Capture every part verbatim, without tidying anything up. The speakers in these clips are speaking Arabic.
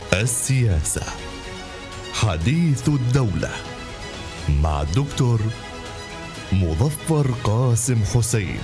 السياسة حديث الدولة مع الدكتور مظفر قاسم حسين.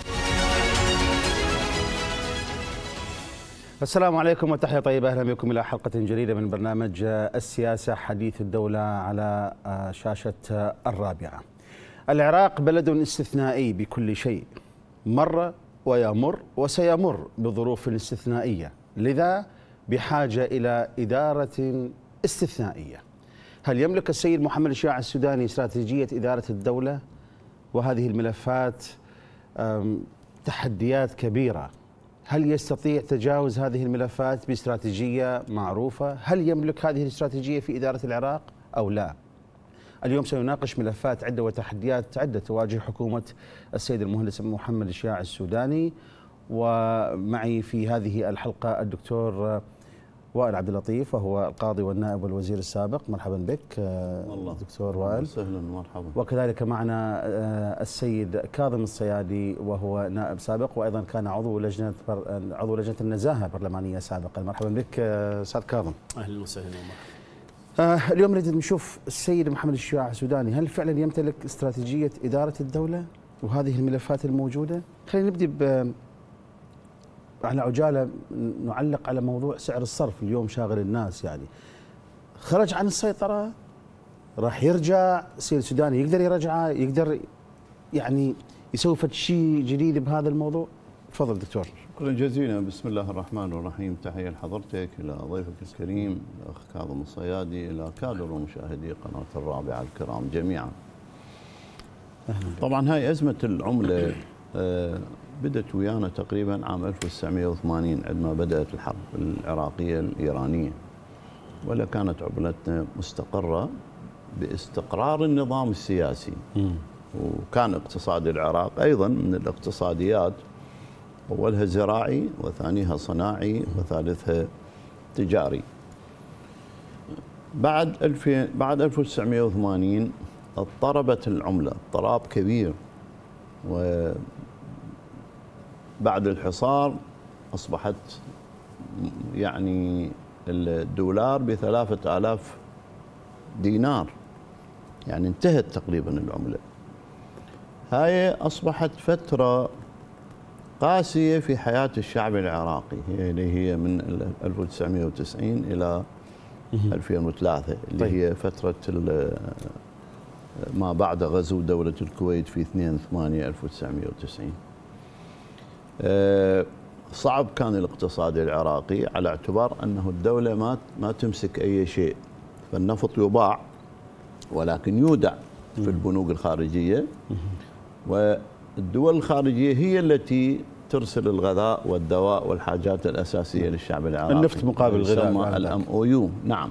السلام عليكم وتحية طيبة، أهلا بكم إلى حلقة جديدة من برنامج السياسة حديث الدولة على شاشة الرابعة. العراق بلد استثنائي بكل شيء، مر ويمر وسيمر بظروف استثنائية، لذا بحاجة إلى إدارة استثنائية. هل يملك السيد محمد الشياع السوداني استراتيجية إدارة الدولة؟ وهذه الملفات تحديات كبيرة. هل يستطيع تجاوز هذه الملفات باستراتيجية معروفة؟ هل يملك هذه الاستراتيجية في إدارة العراق أو لا؟ اليوم سنناقش ملفات عدة وتحديات عدة تواجه حكومة السيد المهندس محمد الشياع السوداني، ومعي في هذه الحلقة الدكتور وائل عبد اللطيف، وهو القاضي والنائب والوزير السابق. مرحبا بك والله دكتور وائل. سهلا ومرحبا. وكذلك معنا السيد كاظم الصيادي، وهو نائب سابق وايضا كان عضو لجنه عضو لجنه النزاهه البرلمانيه سابقا. مرحبا بك استاذ كاظم. اهلا وسهلا ومرحبا. آه اليوم نريد نشوف السيد محمد الشياع السوداني هل فعلا يمتلك استراتيجيه اداره الدوله وهذه الملفات الموجوده؟ خلينا نبدي ب على عجاله نعلق على موضوع سعر الصرف. اليوم شاغل الناس، يعني خرج عن السيطره، راح يرجع السيد السوداني يقدر يرجعه، يقدر يعني يسوي فد شيء جديد بهذا الموضوع؟ تفضل دكتور. شكرا جزيلا. بسم الله الرحمن الرحيم. تحيه لحضرتك، الى ضيفك الكريم الاخ كاظم الصيادي، الى كادر ومشاهدي قناه الرابعه الكرام جميعا. طبعا هاي ازمه العمله آه بدت ويانا تقريبا عام ألف وتسعمئة وثمانين عندما بدات الحرب العراقيه الايرانيه، ولا كانت عملتنا مستقره باستقرار النظام السياسي. م. وكان اقتصاد العراق ايضا من الاقتصاديات اولها زراعي وثانيها صناعي وثالثها تجاري. بعد ألفين بعد ألف وتسعمئة وثمانين اضطربت العمله اضطراب كبير، و بعد الحصار أصبحت يعني الدولار بثلاثة آلاف دينار، يعني انتهت تقريبا العملة. هاي أصبحت فترة قاسية في حياة الشعب العراقي، هي اللي هي من ألف وتسعمئة وتسعين إلى ألفين وثلاثة، اللي هي فترة ما بعد غزو دولة الكويت في اثنين ثمانية ألف وتسعمئة وتسعين. أه صعب كان الاقتصاد العراقي على اعتبار أنه الدولة ما ما تمسك أي شيء، فالنفط يباع ولكن يودع في البنوك الخارجية، والدول الخارجية هي التي ترسل الغذاء والدواء والحاجات الأساسية للشعب العراقي. النفط مقابل الغذاء، يسمى الام او يو. نعم.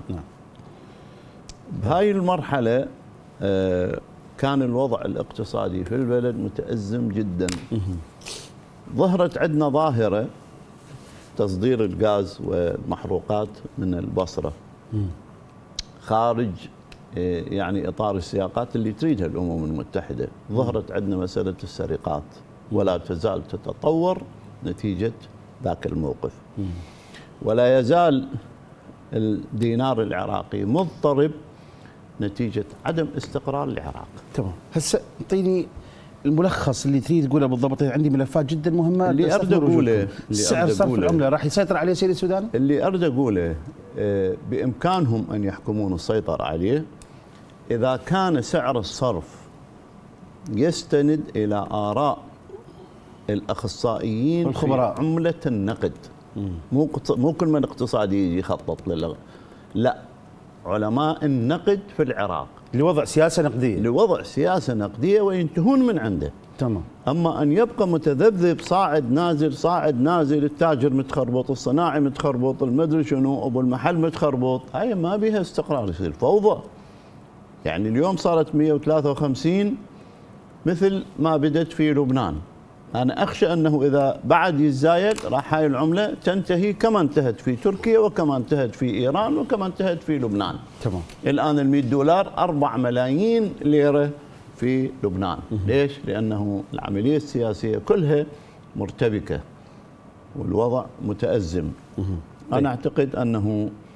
بهاي المرحلة أه كان الوضع الاقتصادي في البلد متأزم جدا. ظهرت عندنا ظاهرة تصدير الغاز والمحروقات من البصرة خارج يعني إطار السياقات اللي تريدها الأمم المتحدة. ظهرت عندنا مسألة السرقات ولا تزال تتطور نتيجة ذاك الموقف، ولا يزال الدينار العراقي مضطرب نتيجة عدم استقرار العراق. تمام. هسه اعطيني الملخص اللي تريد تقوله بالضبط. عندي ملفات جدا مهمه اللي اريد اقوله. سعر صرف العمله راح يسيطر عليه السيد السوداني؟ اللي اريد اقوله بامكانهم ان يحكمون السيطره عليه اذا كان سعر الصرف يستند الى اراء الاخصائيين والخبراء. في عمله النقد. مو مو كل من اقتصادي يجي يخطط له، لا، علماء النقد في العراق لوضع سياسه نقديه لوضع سياسه نقديه وينتهون من عنده. تمام. اما ان يبقى متذبذب صاعد نازل صاعد نازل، التاجر متخربط، الصناعي متخربط، المدري شنو، ابو المحل متخربط، هاي ما بيها استقرار، يصير فوضى. يعني اليوم صارت مئة وثلاثة وخمسين مثل ما بدت في لبنان. انا اخشى انه اذا بعد يتزايد راح هاي العمله تنتهي كما انتهت في تركيا وكما انتهت في ايران وكما انتهت في لبنان. تمام. الان ال مئة دولار أربعة ملايين ليره في لبنان. ليش؟ لانه العمليه السياسيه كلها مرتبكه والوضع متازم. انا اعتقد انه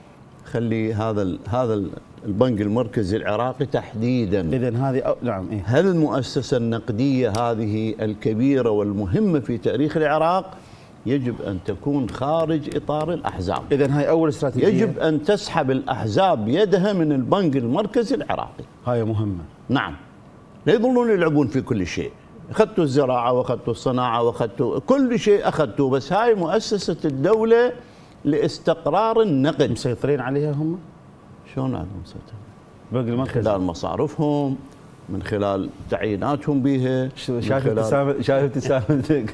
خلي هذا هذا البنك المركزي العراقي تحديدا. اذا هذه أو نعم إيه؟ هل المؤسسه النقديه هذه الكبيره والمهمه في تاريخ العراق يجب ان تكون خارج اطار الاحزاب. اذا هاي اول استراتيجيه، يجب ان تسحب الاحزاب يدها من البنك المركزي العراقي. هاي مهمه. نعم، لا يظلون يلعبون في كل شيء. اخذتوا الزراعه واخذتوا الصناعه واخذتوا كل شيء اخذتوا، بس هاي مؤسسه الدوله لاستقرار النقد. مسيطرين عليها هم؟ شلون عندهم مسيطرين؟ البنك المركزي من خلال مصارفهم، من خلال تعييناتهم بها. شايف ابتسامة شايف ابتسامتك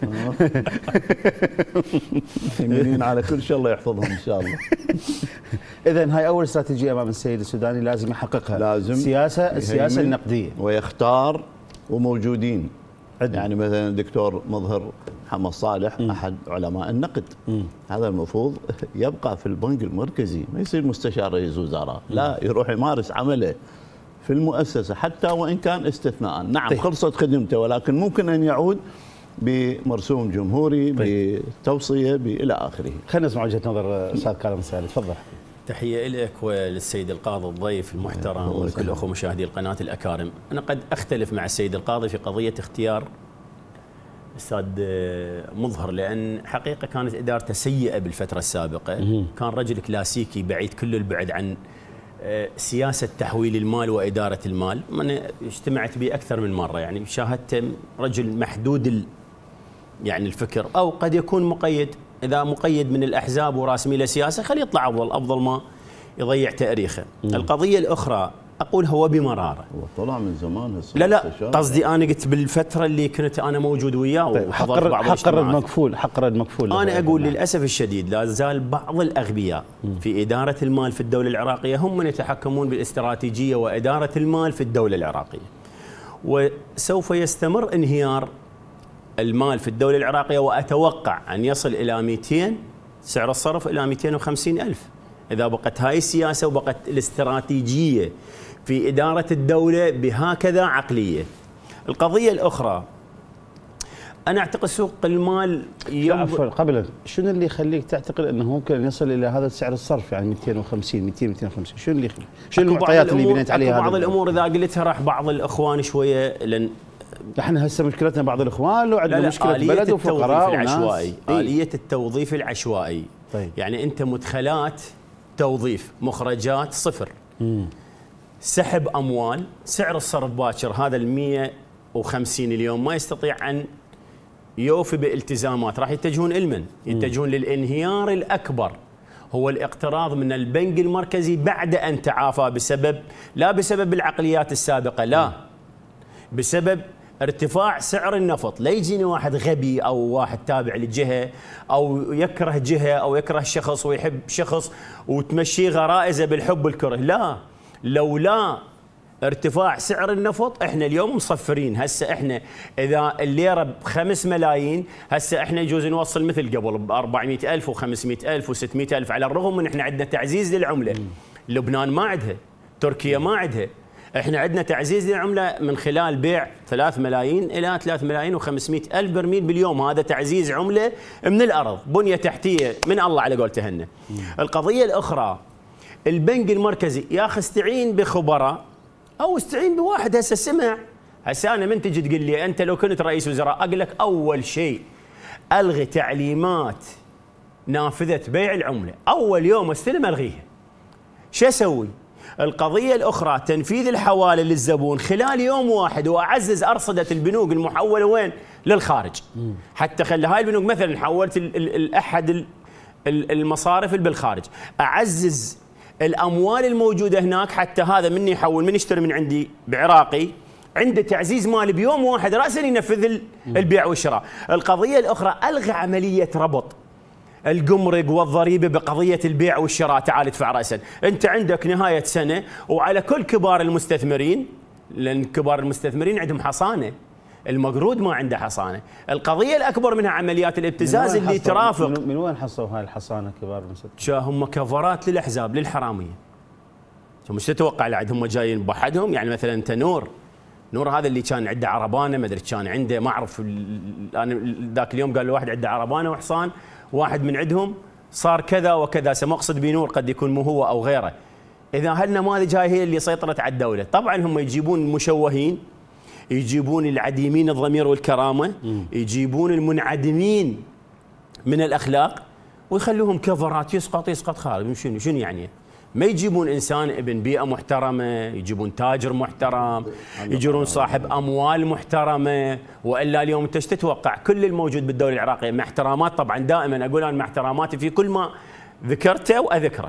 يمينين على كل شيء، الله يحفظهم ان شاء الله. اذا هاي اول استراتيجيه امام السيد السوداني لازم يحققها، لازم سياسه السياسه النقديه، ويختار وموجودين عدل. يعني مثلا الدكتور مظهر محمد صالح م. احد علماء النقد، م. هذا المفروض يبقى في البنك المركزي، ما يصير مستشار رئيس وزراء، لا يروح يمارس عمله في المؤسسه حتى وان كان استثناء. نعم طيب. خلصت خدمته، ولكن ممكن ان يعود بمرسوم جمهوري، طيب. بتوصيه، الى اخره. خلينا نسمع وجهه نظر استاذ كاظم السالي، تفضل. تحيه لك وللسيد القاضي الضيف المحترم وكل اخو مشاهدي القناه الاكارم. انا قد اختلف مع السيد القاضي في قضيه اختيار استاذ مظهر، لان حقيقه كانت ادارته سيئه بالفتره السابقه، كان رجل كلاسيكي بعيد كل البعد عن سياسه تحويل المال واداره المال. انا اجتمعت به اكثر من مره، يعني شاهدته رجل محدود ال يعني الفكر، او قد يكون مقيد. اذا مقيد من الاحزاب وراسمي له سياسه خليه يطلع افضل، افضل ما يضيع تاريخه. مم. القضيه الاخرى اقول هو بمراره، هو طلع من زمان. لا لا قصدي انا قلت بالفتره اللي كنت انا موجود وياه وحضرت بعض الاجتماعات. حق رد مكفول، حق رد مكفول. انا اقول للاسف الشديد لا زال بعض الاغبياء في اداره المال في الدوله العراقيه هم من يتحكمون بالاستراتيجيه واداره المال في الدوله العراقيه، وسوف يستمر انهيار المال في الدولة العراقية، وأتوقع أن يصل إلى مئتين سعر الصرف إلى مئتين وخمسين ألف إذا بقت هاي السياسة وبقت الاستراتيجية في إدارة الدولة بهكذا عقلية. القضية الأخرى، أنا أعتقد سوق المال عفوا قبل، شنو اللي يخليك تعتقد أنه ممكن أن يصل إلى هذا السعر الصرف يعني مئتين وخمسين مئتين مئتين وخمسين؟ شنو اللي يخليك؟ شنو المعطيات اللي بنيت عليها؟ بعض الأمور إذا قلتها راح بعض الإخوان شوية لن احنا هسه مشكلتنا بعض الاخوان وعندنا مشكله بلد وفقراء العشوائي. آلية التوظيف العشوائي. طيب. يعني انت مدخلات توظيف، مخرجات صفر. مم. سحب اموال، سعر الصرف باكر هذا ال مئة وخمسين اليوم ما يستطيع ان يوفي بالتزامات، راح يتجهون لمن؟ يتجهون للانهيار الاكبر، هو الاقتراض من البنك المركزي بعد ان تعافى بسبب لا بسبب العقليات السابقه، لا بسبب ارتفاع سعر النفط. لا يجيني واحد غبي او واحد تابع لجهه او يكره جهه او يكره شخص ويحب شخص وتمشي غرائزه بالحب والكره، لا، لولا ارتفاع سعر النفط احنا اليوم مصفرين. هسه احنا اذا الليره بخمس ملايين هسه احنا يجوز نوصل مثل قبل ب أربعمئة ألف وخمسمئة ألف وستمئة ألف، على الرغم من احنا عندنا تعزيز للعمله. لبنان ما عندها، تركيا ما عندها، احنا عندنا تعزيز للعمله من خلال بيع ثلاث ملايين الى ثلاث ملايين وخمسمئة الف برميل باليوم، هذا تعزيز عمله من الارض، بنيه تحتيه من الله على قولتهن. القضيه الاخرى، البنك المركزي يا اخي استعين بخبراء او استعين بواحد هسه سمع. هسه انا من تجي تقول لي انت لو كنت رئيس وزراء، اقول لك اول شيء الغي تعليمات نافذه بيع العمله، اول يوم استلم الغيها. شو اسوي؟ القضية الأخرى تنفيذ الحوالة للزبون خلال يوم واحد، وأعزز أرصدة البنوك المحولة وين؟ للخارج. حتى خلي هاي البنوك مثلا حولت الأحد المصارف اللي بالخارج، أعزز الأموال الموجودة هناك حتى هذا من يحول من يشتري من عندي بعراقي عنده تعزيز مالي بيوم واحد رأسا ينفذ البيع والشراء. القضية الأخرى ألغى عملية ربط الجمرك والضريبه بقضيه البيع والشراء، تعال ادفع راسا. انت عندك نهايه سنه وعلى كل كبار المستثمرين، لان كبار المستثمرين عندهم حصانه، المقروض ما عنده حصانه. القضيه الاكبر منها عمليات الابتزاز اللي ترافق. من وين حصلوا هاي الحصانه كبار المستثمرين؟ هم كفرات للاحزاب للحراميه. مش تتوقع لعد هم جايين بوحدهم، يعني مثلا انت نور نور هذا اللي كان عنده عربانه، ما ادري كان عنده ما اعرف، انا ذاك اليوم قال له واحد عنده عربانه وحصان، واحد من عندهم صار كذا وكذا، سمقصد بنور قد يكون مو هو او غيره. اذا هالنماذج هاي هي اللي سيطرت على الدوله، طبعا هم يجيبون المشوهين، يجيبون العديمين الضمير والكرامه، يجيبون المنعدمين من الاخلاق ويخلوهم كفرات، يسقط يسقط خارج. شنو شنو يعني؟ ما يجيبون انسان ابن بيئه محترمه، يجيبون تاجر محترم، يجيبون صاحب اموال محترمه، والا اليوم انت ايش تتوقع؟ كل الموجود بالدوله العراقيه مع احترامات، طبعا دائما اقول انا مع احتراماتي في كل ما ذكرته واذكره.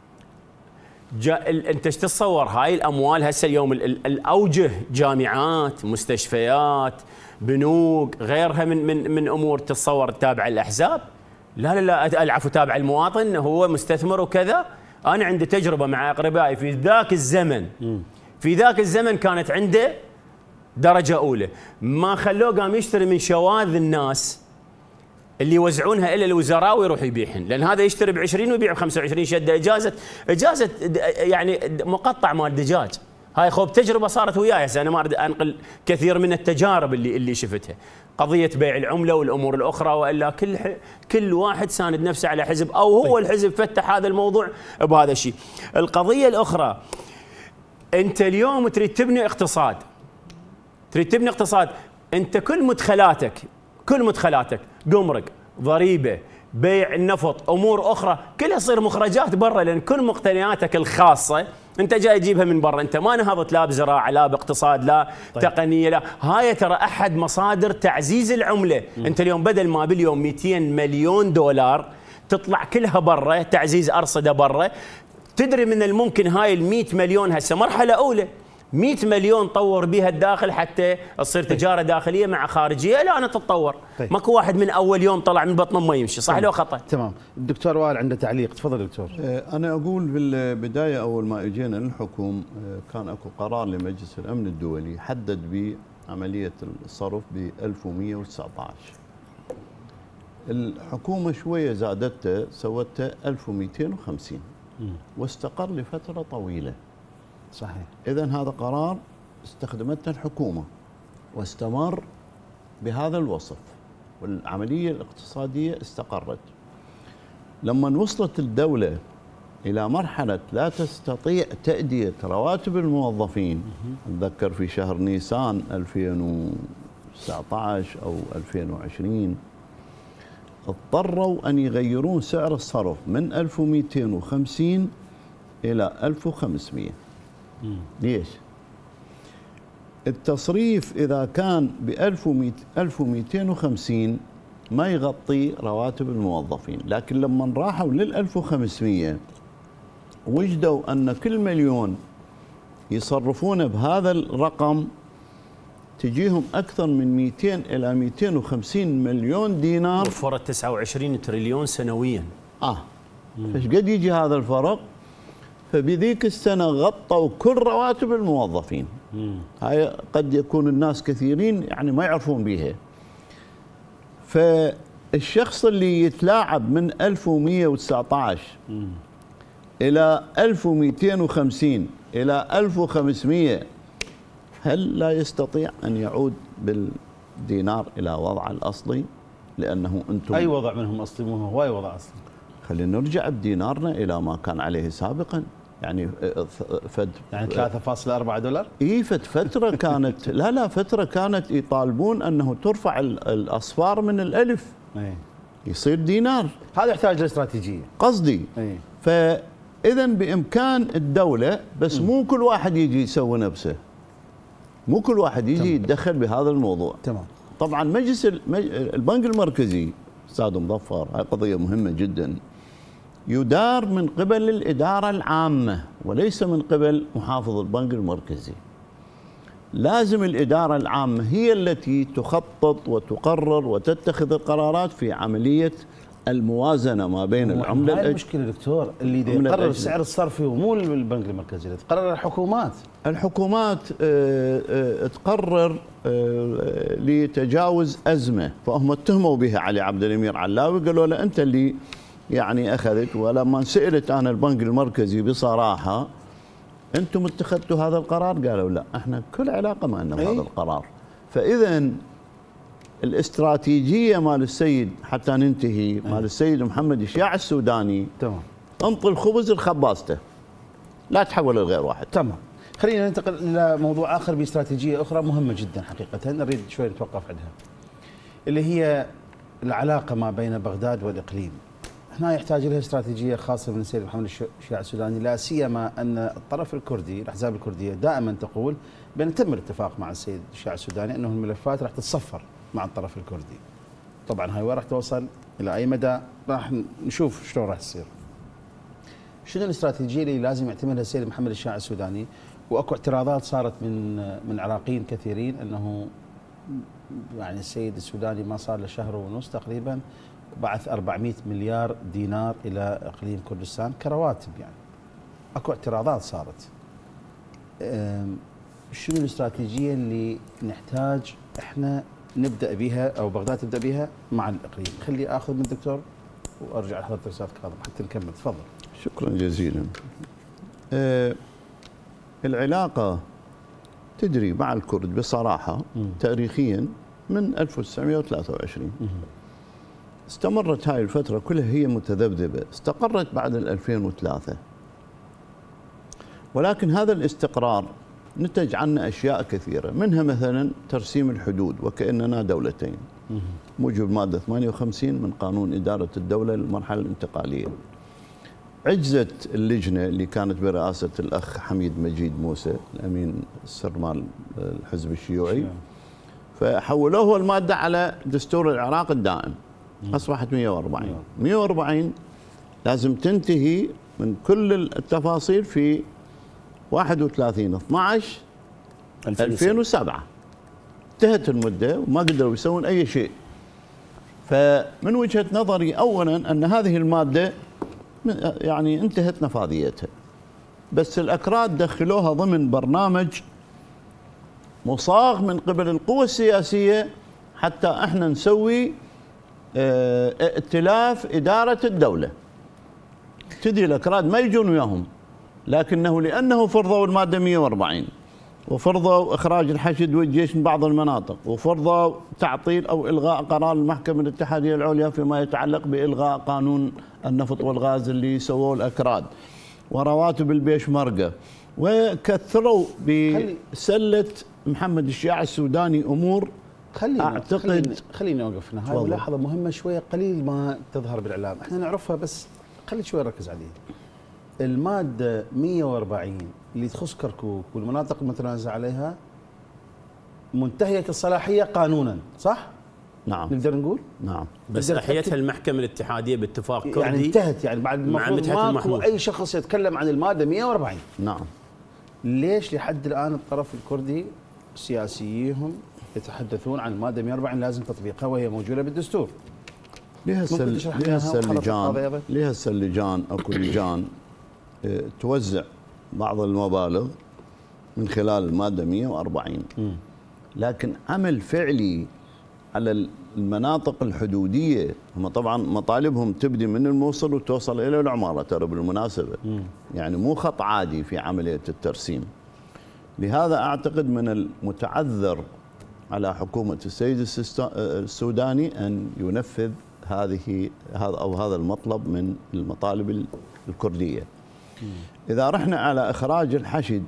جا انت ايش تتصور هاي الاموال هسه اليوم الاوجه جامعات، مستشفيات، بنوك، غيرها من من من امور تتصور تابعه الاحزاب؟ لا لا لا العفو تابع المواطن، هو مستثمر وكذا. انا عندي تجربه مع اقربائي في ذاك الزمن، في ذاك الزمن كانت عنده درجه اولى، ما خلوه قام يشتري من شواذ الناس اللي يوزعونها الى الوزراء ويروح يبيعهن، لان هذا يشتري ب عشرين ويبيع ب خمسة وعشرين شده اجازه اجازه يعني مقطع مال دجاج. هاي خوب تجربه صارت وياي، هسه انا ما اريد انقل كثير من التجارب اللي اللي شفتها، قضيه بيع العمله والامور الاخرى، والا كل كل واحد ساند نفسه على حزب او هو الحزب فتح هذا الموضوع بهذا الشيء. القضيه الاخرى، انت اليوم تريد تبني اقتصاد، تريد تبني اقتصاد، انت كل مدخلاتك كل مدخلاتك جمرك، ضريبه، بيع النفط، امور اخرى كلها تصير مخرجات برا، لان كل مقتنياتك الخاصه انت جاي تجيبها من برا، انت ما نهضت لا بزراعه لا باقتصاد لا طيب. تقنيه لا، هاي ترى احد مصادر تعزيز العمله. م. انت اليوم بدل ما باليوم مئتين مليون دولار تطلع كلها برا، تعزيز ارصده برا، تدري من الممكن هاي ال مئة مليون هسه مرحله اولى مئة مليون طور بها الداخل حتى تصير تجاره داخليه مع خارجيه، لا انا تتطور. طيب. ماكو واحد من اول يوم طلع من بطنه ما يمشي، صح لو خطا؟ تمام. الدكتور وائل عنده تعليق، تفضل دكتور. انا اقول بالبدايه اول ما اجينا للحكم كان اكو قرار لمجلس الامن الدولي حدد بعمليه الصرف ب ألف ومئة وتسعة عشر. الحكومه شويه زادته سوته ألف ومئتين وخمسين واستقر لفتره طويله. صحيح. إذن هذا قرار استخدمته الحكومة واستمر بهذا الوصف، والعملية الاقتصادية استقرت. لما وصلت الدولة إلى مرحلة لا تستطيع تأدية رواتب الموظفين، أتذكر في شهر نيسان ألفين وتسعة عشر أو ألفين وعشرين اضطروا أن يغيرون سعر الصرف من ألف ومئتين وخمسين إلى ألف وخمسمئة. ليش؟ التصريف إذا كان ب ألف ومئتين وخمسين ما يغطي رواتب الموظفين، لكن لما راحوا لل ألف وخمسمئة وجدوا أن كل مليون يصرفونه بهذا الرقم تجيهم أكثر من مئتين إلى مئتين وخمسين مليون دينار، وفرت تسعة وعشرين تريليون سنويا. آه فايش قد يجي هذا الفرق؟ فبذيك السنة غطوا كل رواتب الموظفين. مم. هاي قد يكون الناس كثيرين يعني ما يعرفون بيها. فالشخص اللي يتلاعب من ألف ومئة وتسعة عشر مم. إلى ألف ومئتين وخمسين إلى ألف وخمسمئة، هل لا يستطيع أن يعود بالدينار إلى وضعه الأصلي؟ لأنه أنتم أي وضع منهم أصلي؟ مو هو أي وضع أصلي؟ خلينا نرجع بدينارنا إلى ما كان عليه سابقا. يعني فد يعني ثلاثة فاصلة أربعة دولار؟ اي فد فتره كانت لا لا فتره كانت يطالبون انه ترفع الاصفار من الالف. أي. يصير دينار. هذا يحتاج لاستراتيجيه قصدي. أي. فاذا بامكان الدوله، بس م. مو كل واحد يجي يسوي نفسه، مو كل واحد يجي يتدخل بهذا الموضوع. تمام. طبعا مجلس البنك المركزي استاذ مظفر، هاي قضيه مهمه جدا، يدار من قبل الإدارة العامة وليس من قبل محافظ البنك المركزي. لازم الإدارة العامة هي التي تخطط وتقرر وتتخذ القرارات في عملية الموازنة ما بين العملة. هاي المشكلة دكتور، اللي يقرر السعر الصرفي ومو البنك المركزي، اللي تقرر الحكومات. الحكومات اه اه تقرر اه لتجاوز أزمة، فهم اتهموا بها علي عبد الأمير علاوي، قالوا له أنت اللي يعني أخذت. ولما سئلت أنا البنك المركزي بصراحة أنتم اتخذتوا هذا القرار؟ قالوا لا، احنا كل علاقة ما لنا بهذا القرار. فإذا الاستراتيجيه مال السيد حتى ننتهي مال السيد محمد الشياع السوداني تمام. انطي الخبز لخبازته، لا تحول لغير واحد. تمام. خلينا ننتقل الى موضوع اخر باستراتيجيه اخرى مهمه جدا حقيقه، نريد شوي نتوقف عندها، اللي هي العلاقه ما بين بغداد والاقليم. هنا يحتاج لها استراتيجيه خاصه من السيد محمد الشياع السوداني، لا سيما ان الطرف الكردي، الاحزاب الكرديه دائما تقول بان تم الاتفاق مع السيد الشياع السوداني انه الملفات راح تتصفر مع الطرف الكردي. طبعا هاي وين راح توصل؟ الى اي مدى؟ راح نشوف شلون راح تصير. شنو الاستراتيجيه اللي لازم يعتمدها السيد محمد الشياع السوداني؟ واكو اعتراضات صارت من من عراقيين كثيرين انه يعني السيد السوداني ما صار له شهر ونص تقريبا بعث أربعمئة مليار دينار الى اقليم كردستان كرواتب، يعني اكو اعتراضات صارت. شنو الاستراتيجيه اللي نحتاج احنا نبدا بها او بغداد تبدا بها مع الاقليم؟ خلي اخذ من الدكتور وارجع لحضرتك استاذ كاظم حتى نكمل. تفضل. شكرا جزيلا. أه العلاقه تجري مع الكرد بصراحه م. تاريخيا من ألف وتسعمئة وثلاثة وعشرين. م. استمرت هاي الفتره كلها هي متذبذبه، استقرت بعد ألفين وثلاثة، ولكن هذا الاستقرار نتج عنه اشياء كثيره، منها مثلا ترسيم الحدود وكاننا دولتين موجب ماده ثمانية وخمسين من قانون اداره الدوله للمرحله الانتقاليه. عجزت اللجنه اللي كانت برئاسه الاخ حميد مجيد موسى الامين السر مال الحزب الشيوعي، فحولوه الماده على دستور العراق الدائم، اصبحت مئة وأربعين. مئة وأربعين لازم تنتهي من كل التفاصيل في واحد وثلاثين اثنعش ألفين وسبعة. انتهت المده وما قدروا يسوون اي شيء. فمن وجهه نظري اولا ان هذه الماده يعني انتهت نفاذيتها، بس الاكراد دخلوها ضمن برنامج مصاغ من قبل القوى السياسيه حتى احنا نسوي اه ائتلاف اداره الدوله. تدري الاكراد ما يجون وياهم، لكنه لانه فرضوا الماده مئة وأربعين وفرضوا اخراج الحشد والجيش من بعض المناطق، وفرضوا تعطيل او الغاء قرار المحكمه الاتحاديه العليا فيما يتعلق بالغاء قانون النفط والغاز اللي سووه الاكراد، ورواتب البيشمركه، وكثروا بسله محمد الشياع السوداني امور. خلينا اعتقد خلينا, خلينا نوقف هنا. هاي ملاحظه مهمه شويه قليل ما تظهر بالاعلام، احنا نعرفها بس خلي شوي نركز عليها. الماده مئة وأربعين اللي تخص كركوك والمناطق المتنازع عليها منتهيه الصلاحيه قانونا، صح؟ نعم. نقدر نقول؟ نعم. بس احيتها المحكمه الاتحاديه باتفاق كردي، يعني انتهت، يعني بعد المفروض ماكو اي شخص يتكلم عن الماده مئة وأربعين. نعم. ليش لحد الان الطرف الكردي سياسيهم يتحدثون عن الماده مئة وأربعين لازم تطبيقها وهي موجوده بالدستور؟ لها اللجان لها اللجان اكو لجان اه توزع بعض المبالغ من خلال الماده مئة وأربعين، م. لكن عمل فعلي على المناطق الحدوديه، هم طبعا مطالبهم تبدي من الموصل وتوصل الى العماره ترى بالمناسبه، م. يعني مو خط عادي في عمليه الترسيم. لهذا اعتقد من المتعذر على حكومه السيد السوداني ان ينفذ هذه هذا او هذا المطلب من المطالب الكرديه. اذا رحنا على اخراج الحشد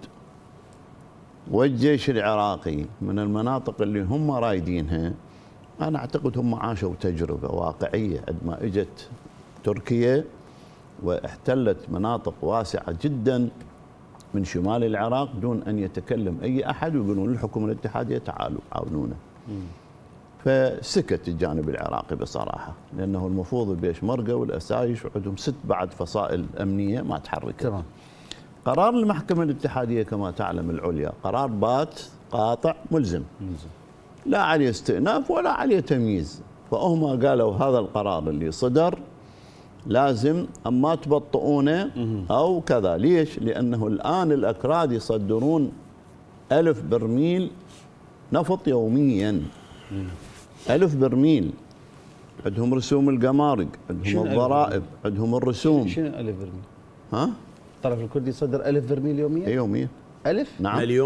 والجيش العراقي من المناطق اللي هم رايدينها، انا اعتقد هم عاشوا تجربه واقعيه عندما اجت تركيا واحتلت مناطق واسعه جدا من شمال العراق دون ان يتكلم اي احد ويقولون للحكومه الاتحاديه تعالوا عاونونا. فسكت الجانب العراقي بصراحه، لانه المفروض البيشمركه والاسايش وعندهم ست بعد فصائل امنيه ما تحركت. تمام. قرار المحكمه الاتحاديه كما تعلم العليا قرار بات قاطع ملزم. ملزم. لا عليه استئناف ولا عليه تمييز، فهم قالوا هذا القرار اللي صدر لازم اما تبطئونه او كذا. ليش؟ لانه الان الاكراد يصدرون ألف برميل نفط يوميا. ألف برميل. عندهم رسوم القمارق، عندهم الضرائب، عندهم الرسوم. شنو ألف برميل؟ ها؟ الطرف الكردي يصدر ألف برميل يوميا؟ يوميا. ألف؟ نعم. مليون.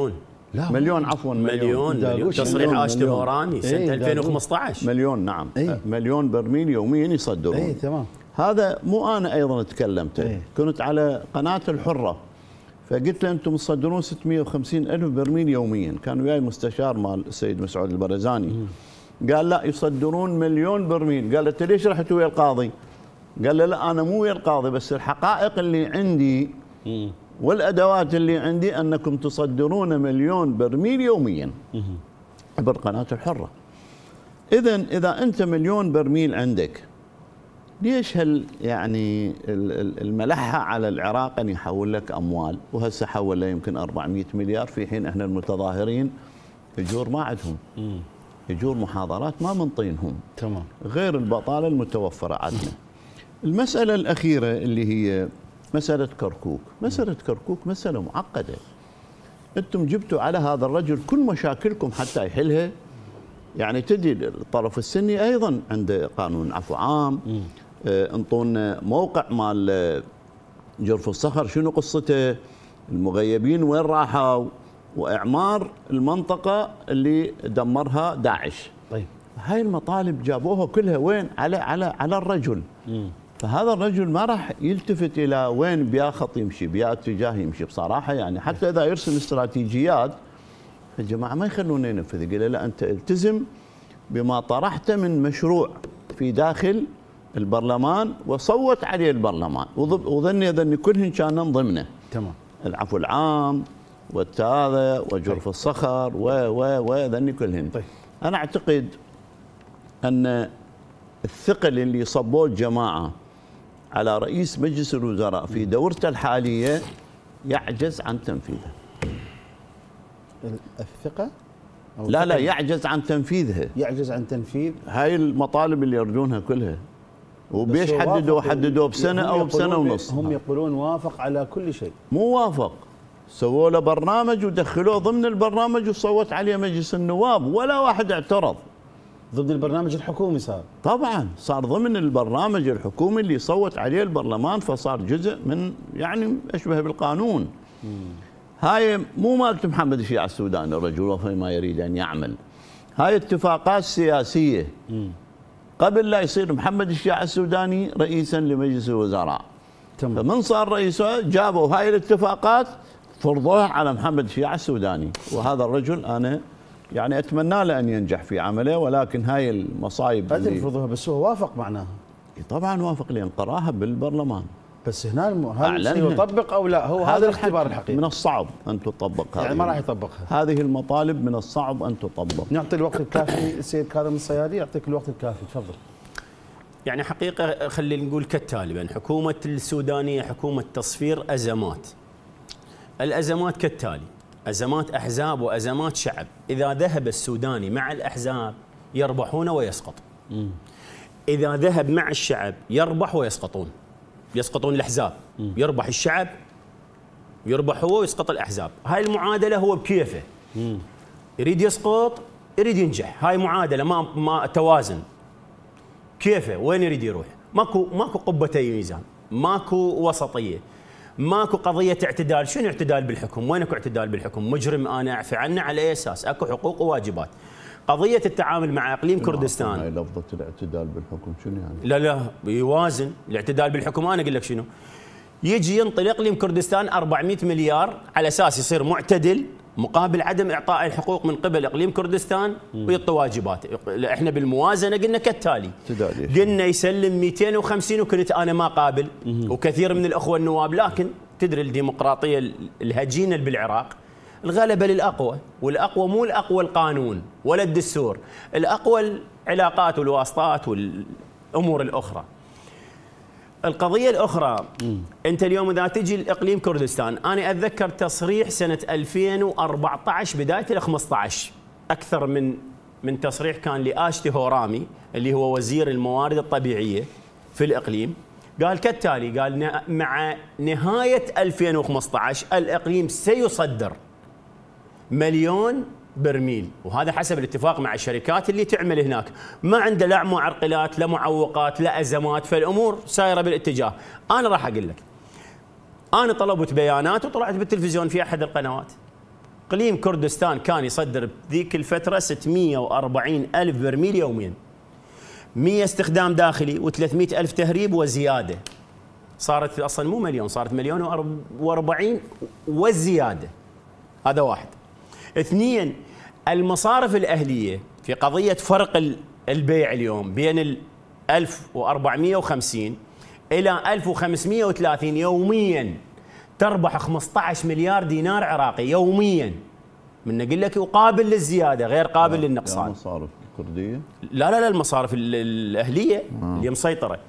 لا مليون عفوا مليون, مليون, مليون. تصريح اشتي هوراني سنه ايه ألفين وخمسة عشر مليون نعم ايه مليون برميل يوميا يصدرون. ايه تمام. هذا مو انا ايضا تكلمت ايه. كنت على قناه الحره فقلت له انتم تصدرون ستمئة وخمسين ألف برميل يوميا، كان وياي مستشار مال السيد مسعود البرزاني مم. قال لا يصدرون مليون برميل. قال له انت ليش رحت ويا القاضي؟ قال له لا انا مو ويا القاضي بس الحقائق اللي عندي مم. والادوات اللي عندي انكم تصدرون مليون برميل يوميا بالقناه الحره. اذا اذا انت مليون برميل عندك ليش هل يعني الملحه على العراق ان يحول لك اموال، وهسه حول له يمكن أربعمئة مليار في حين احنا المتظاهرين اجور ما عندهم. اجور محاضرات ما منطينهم. تمام. غير البطاله المتوفره عندنا. المساله الاخيره اللي هي مسألة كركوك، مسألة كركوك مسألة معقدة. أنتم جبتوا على هذا الرجل كل مشاكلكم حتى يحلها. يعني تدي الطرف السني أيضا عنده قانون عفو عام، اه انطونا موقع مال جرف الصخر شنو قصته، المغيبين وين راحوا، وإعمار المنطقة اللي دمرها داعش. طيب هاي المطالب جابوها كلها وين؟ على على على الرجل. مم. فهذا الرجل ما راح يلتفت الى وين بيا خط يمشي، بيا اتجاه يمشي بصراحه. يعني حتى اذا يرسم استراتيجيات الجماعه ما يخلونه ينفذ. يقول لا انت التزم بما طرحته من مشروع في داخل البرلمان وصوت عليه البرلمان، وظني ظني كلهن كانن ضمنه. تمام. العفو العام والتاذى وجرف طيب. الصخر و و و ظني كلهن. طيب. انا اعتقد ان الثقل اللي صبوه الجماعه على رئيس مجلس الوزراء في دورته الحاليه يعجز عن تنفيذها. الثقه؟ أو لا لا يعجز عن تنفيذها. يعجز عن تنفيذ هاي المطالب اللي يرجونها كلها. وبيش حددوا حددوا بسنه او بسنه ونص. هم يقولون وافق على كل شيء. مو وافق، سووا له برنامج ودخلوه ضمن البرنامج وصوت عليه مجلس النواب ولا واحد اعترض. ضمن البرنامج الحكومي صار؟ طبعا صار ضمن البرنامج الحكومي اللي صوت عليه البرلمان، فصار جزء من يعني اشبه بالقانون. مم. هاي مو مالت محمد الشيعة السوداني الرجل وفي ما يريد ان يعمل. هاي اتفاقات سياسيه. مم. قبل لا يصير محمد الشيعة السوداني رئيسا لمجلس الوزراء. تمام. فمن صار رئيسه جابوا هاي الاتفاقات فرضوها على محمد الشيعة السوداني، وهذا الرجل انا يعني اتمنى له ان ينجح في عمله، ولكن هاي المصايب لا ترفضوها بس هو وافق معناها. طبعا وافق لان قراها بالبرلمان. بس هنا الم... هل سيطبق او لا؟ هو هذا الاختبار الحقيقي. من الصعب ان تطبق. يعني ما راح يطبقها. هذه المطالب من الصعب ان تطبق. نعطي الوقت الكافي السيد كاظم الصيادي، يعطيك الوقت الكافي تفضل. يعني حقيقه خلينا نقول كالتالي، بان حكومه السودانيه حكومه تصفير ازمات. الازمات كالتالي: أزمات أحزاب وأزمات شعب. إذا ذهب السوداني مع الأحزاب يربحون ويسقط. مم. إذا ذهب مع الشعب يربح ويسقطون. يسقطون الأحزاب، مم. يربح الشعب، يربح هو ويسقط الأحزاب. هاي المعادلة هو بكيفه. مم. يريد يسقط، يريد ينجح. هاي معادلة ما ما توازن. كيفه وين يريد يروح؟ ماكو ماكو قبتي ميزان، ماكو وسطية. ماكو قضيه اعتدال. شنو اعتدال بالحكم؟ وين اكو اعتدال بالحكم؟ مجرم انا اعفي عنه على اي اساس؟ اكو حقوق وواجبات. قضيه التعامل مع اقليم كردستان. هاي لفظه الاعتدال بالحكم شنو يعني؟ لا لا يوازن الاعتدال بالحكم. انا اقول لك شنو؟ يجي ينطي اقليم كردستان أربعمئة مليار على اساس يصير معتدل مقابل عدم اعطاء الحقوق من قبل اقليم كردستان ويعطي واجبات. احنا بالموازنه قلنا كالتالي، قلنا يسلم مئتين وخمسين وكنت انا ما قابل وكثير من الاخوه النواب، لكن تدري الديمقراطيه الهجينه بالعراق الغلبه للاقوى، والاقوى مو الاقوى القانون ولا الدستور، الاقوى العلاقات والواسطات والامور الاخرى. القضية الأخرى، مم. أنت اليوم إذا تجي لإقليم كردستان، أنا أتذكر تصريح سنة ألفين وأربعة عشر بداية ال خمسة عشر، أكثر من من تصريح كان لآشتي هورامي اللي هو وزير الموارد الطبيعية في الإقليم، قال كالتالي، قال مع نهاية ألفين وخمسة عشر الإقليم سيصدر مليون برميل، وهذا حسب الاتفاق مع الشركات اللي تعمل هناك، ما عنده لا معرقلات لا معوقات لا ازمات، فالامور سايره بالاتجاه. انا راح اقول لك، انا طلبت بيانات وطلعت بالتلفزيون في احد القنوات، اقليم كردستان كان يصدر بذيك الفتره ستمئة وأربعين ألف برميل يوميا، مئة استخدام داخلي وثلاثمئة ألف تهريب وزياده، صارت اصلا مو مليون، صارت مليون وأربعين وزياده. هذا واحد. اثنين، المصارف الاهليه في قضيه فرق البيع اليوم بين ال ألف وأربعمئة وخمسين الى ألف وخمسمئة وثلاثين يوميا تربح خمسة عشر مليار دينار عراقي يوميا. من نقول لك وقابل للزياده غير قابل للنقصان. المصارف الكرديه؟ لا لا لا المصارف الاهليه آه. اللي مسيطره.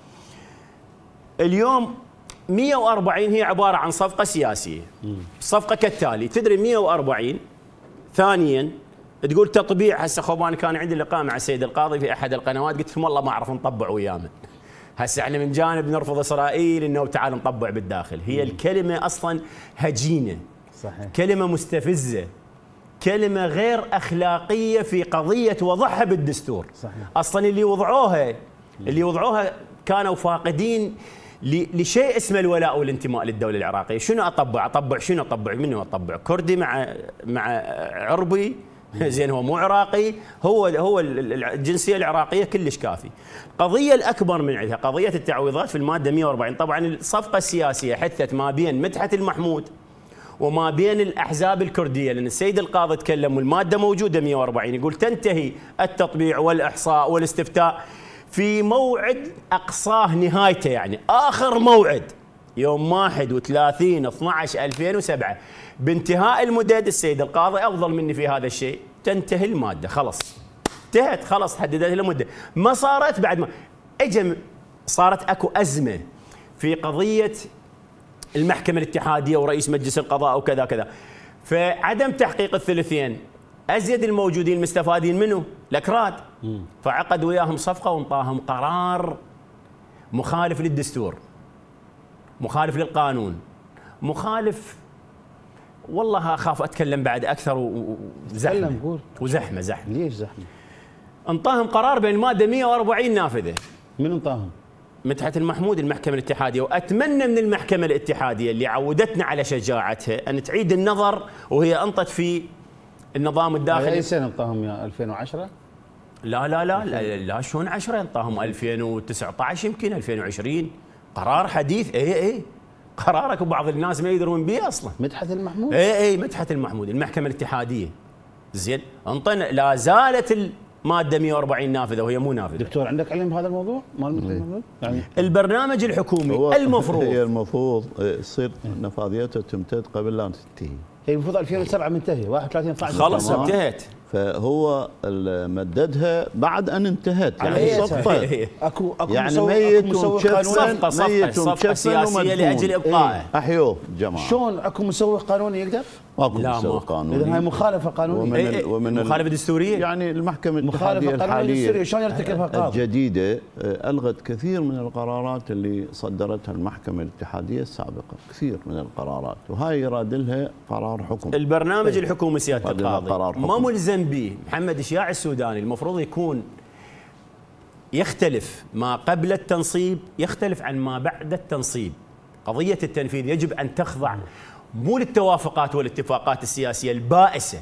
اليوم مئة وأربعين هي عباره عن صفقه سياسيه. الصفقه كالتالي، تدري مئة وأربعين ثانيا تقول تطبيع. هسه خوبان كان عندي لقاء مع السيد القاضي في احد القنوات، قلت لهم والله ما اعرف نطبع ويانا. هسه احنا من جانب نرفض اسرائيل انه تعال نطبع بالداخل. هي الكلمه اصلا هجينه، صحيح. كلمه مستفزه، كلمه غير اخلاقيه في قضيه وضعها بالدستور. صحيح. اصلا اللي وضعوها اللي وضعوها كانوا فاقدين لشيء اسمه الولاء والانتماء للدوله العراقيه. شنو اطبع؟ اطبع شنو اطبع؟ منو اطبع؟ كردي مع مع عربي؟ زين هو مو عراقي، هو هو الجنسيه العراقيه كلش كافي. القضيه الاكبر من عندها قضيه التعويضات في الماده مئة وأربعين. طبعا الصفقه السياسيه حثت ما بين مدحت المحمود وما بين الاحزاب الكرديه، لان السيد القاضي تكلم والماده موجوده مئة وأربعين، يقول تنتهي التطبيع والاحصاء والاستفتاء في موعد اقصاه نهايته، يعني اخر موعد يوم واحد وثلاثين اثنعش ألفين وسبعة. بانتهاء المدد السيد القاضي افضل مني في هذا الشيء، تنتهي الماده خلاص، انتهت خلاص، حددت المده. ما صارت بعد ما اجى صارت اكو ازمه في قضيه المحكمه الاتحاديه ورئيس مجلس القضاء وكذا كذا، فعدم تحقيق الثلثين ازيد الموجودين المستفادين منه الاكراد، فعقد وياهم صفقه وانطاهم قرار مخالف للدستور، مخالف للقانون، مخالف، والله اخاف اتكلم بعد اكثر وزحمه وزحمه زحمه. ليش زحمه؟ انطاهم قرار بين الماده مئة وأربعين نافذه. من انطاهم؟ مدحت المحمود المحكمه الاتحاديه، واتمنى من المحكمه الاتحاديه اللي عودتنا على شجاعتها ان تعيد النظر وهي انطت في النظام الداخلي. اي سنه انطاهم؟ يا ألفين وعشرة؟ لا لا لا لا, لا شلون عشرة؟ انطاهم ألفين وتسعة عشر يمكن ألفين وعشرين، قرار حديث. اي اي قرارك وبعض الناس ما يدرون به اصلا. مدحت المحمود؟ اي اي مدحت المحمود المحكمه الاتحاديه. زين انطينا، لا زالت الماده مئة وأربعين نافذه وهي مو نافذه. دكتور عندك علم بهذا الموضوع؟ مال مدحت المحمود؟ يعني البرنامج الحكومي المفروض هي المفروض تصير نفاذيته تمتد قبل لا تنتهي. هي المفروض ألفين وسبعة منتهي، واحد وثلاثين اثنعش خلص انتهت. فهو مددها بعد ان انتهت، يعني صفقه اكو اكو يعني ميت ومشفن، صفقه صفقه صفقه سياسيه لاجل ابقائه. احيوه جماعه. شلون اكو مسوق قانوني يقدر؟ ماكو مسوق قانوني. اذا هاي مخالفه قانونيه ومن ايه ومن مخالفه دستوريه. يعني المحكمه الاتحاديه الحاليه شلون يرتكبها قاضي؟ الجديده الغت كثير من القرارات اللي صدرتها المحكمه الاتحاديه السابقه، كثير من القرارات، وهاي يراد لها قرار حكم. البرنامج ايه؟ الحكومي سياده القاضي ما ملزم به. محمد الشياع السوداني المفروض يكون يختلف ما قبل التنصيب، يختلف عن ما بعد التنصيب. قضيه التنفيذ يجب ان تخضع مو للتوافقات والاتفاقات السياسيه البائسه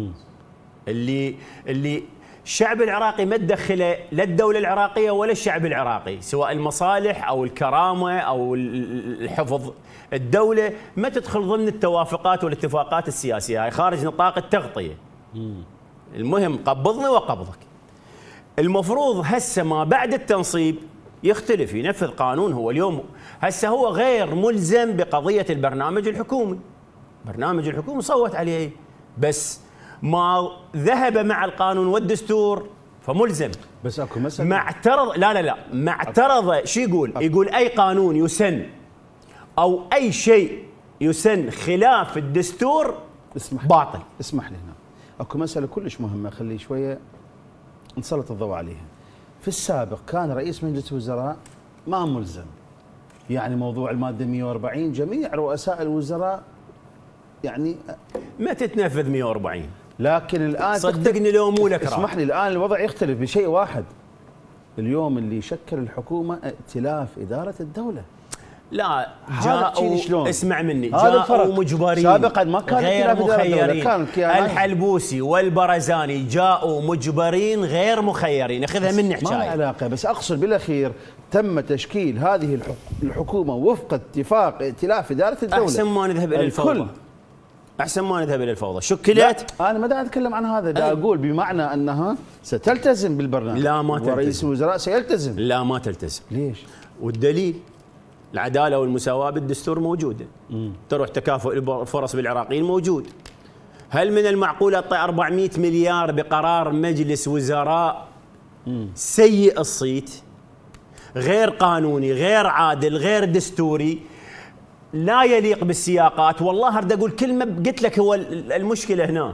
اللي اللي الشعب العراقي ما تدخله لا الدوله العراقيه ولا الشعب العراقي، سواء المصالح او الكرامه او الحفظ الدوله ما تدخل ضمن التوافقات والاتفاقات السياسيه، هاي خارج نطاق التغطيه. المهم قبضني وقبضك. المفروض هسه ما بعد التنصيب يختلف، ينفذ قانون. هو اليوم هسه هو غير ملزم بقضيه البرنامج الحكومي. البرنامج الحكومي صوت عليه، بس ما ذهب مع القانون والدستور فملزم. بس اكو مسألة ما اعترض، لا لا لا ما اعترض. شو يقول؟ يقول اي قانون يسن او اي شيء يسن خلاف الدستور اسمح باطل. اسمح لي هنا اكو مسألة كلش مهمة، خلي شوية نسلط الضوء عليها. في السابق كان رئيس مجلس الوزراء ما ملزم، يعني موضوع المادة مئة وأربعين جميع رؤساء الوزراء يعني ما تتنفذ مئة وأربعين، لكن الان صدقني لو مو لك اسمح لي، الان الوضع يختلف بشيء واحد. اليوم اللي يشكل الحكومة ائتلاف إدارة الدولة. لا جاءوا اسمع مني جاءوا مجبرين سابقا ما كان غير مخيرين. الحلبوسي والبرزاني جاءوا مجبرين غير مخيرين. اخذها مني حكايه ما له علاقه، بس اقصد بالاخير تم تشكيل هذه الحكومه وفق اتفاق ائتلاف اداره الدوله. احسن ما نذهب الى الفوضى. احسن ما نذهب الى الفوضى. شكلت انا ما دا اتكلم عن هذا، دا اقول بمعنى انها ستلتزم بالبرنامج. لا ما تلتزم. ورئيس الوزراء سيلتزم. لا ما تلتزم. ليش؟ والدليل العداله والمساواه بالدستور موجوده. مم. تروح تكافؤ الفرص بالعراقيين موجود. هل من المعقول اعطي أربعمئة مليار بقرار مجلس وزراء مم. سيء الصيت، غير قانوني، غير عادل، غير دستوري، لا يليق بالسياقات؟ والله اريد اقول كلمه قلت لك، هو المشكله هنا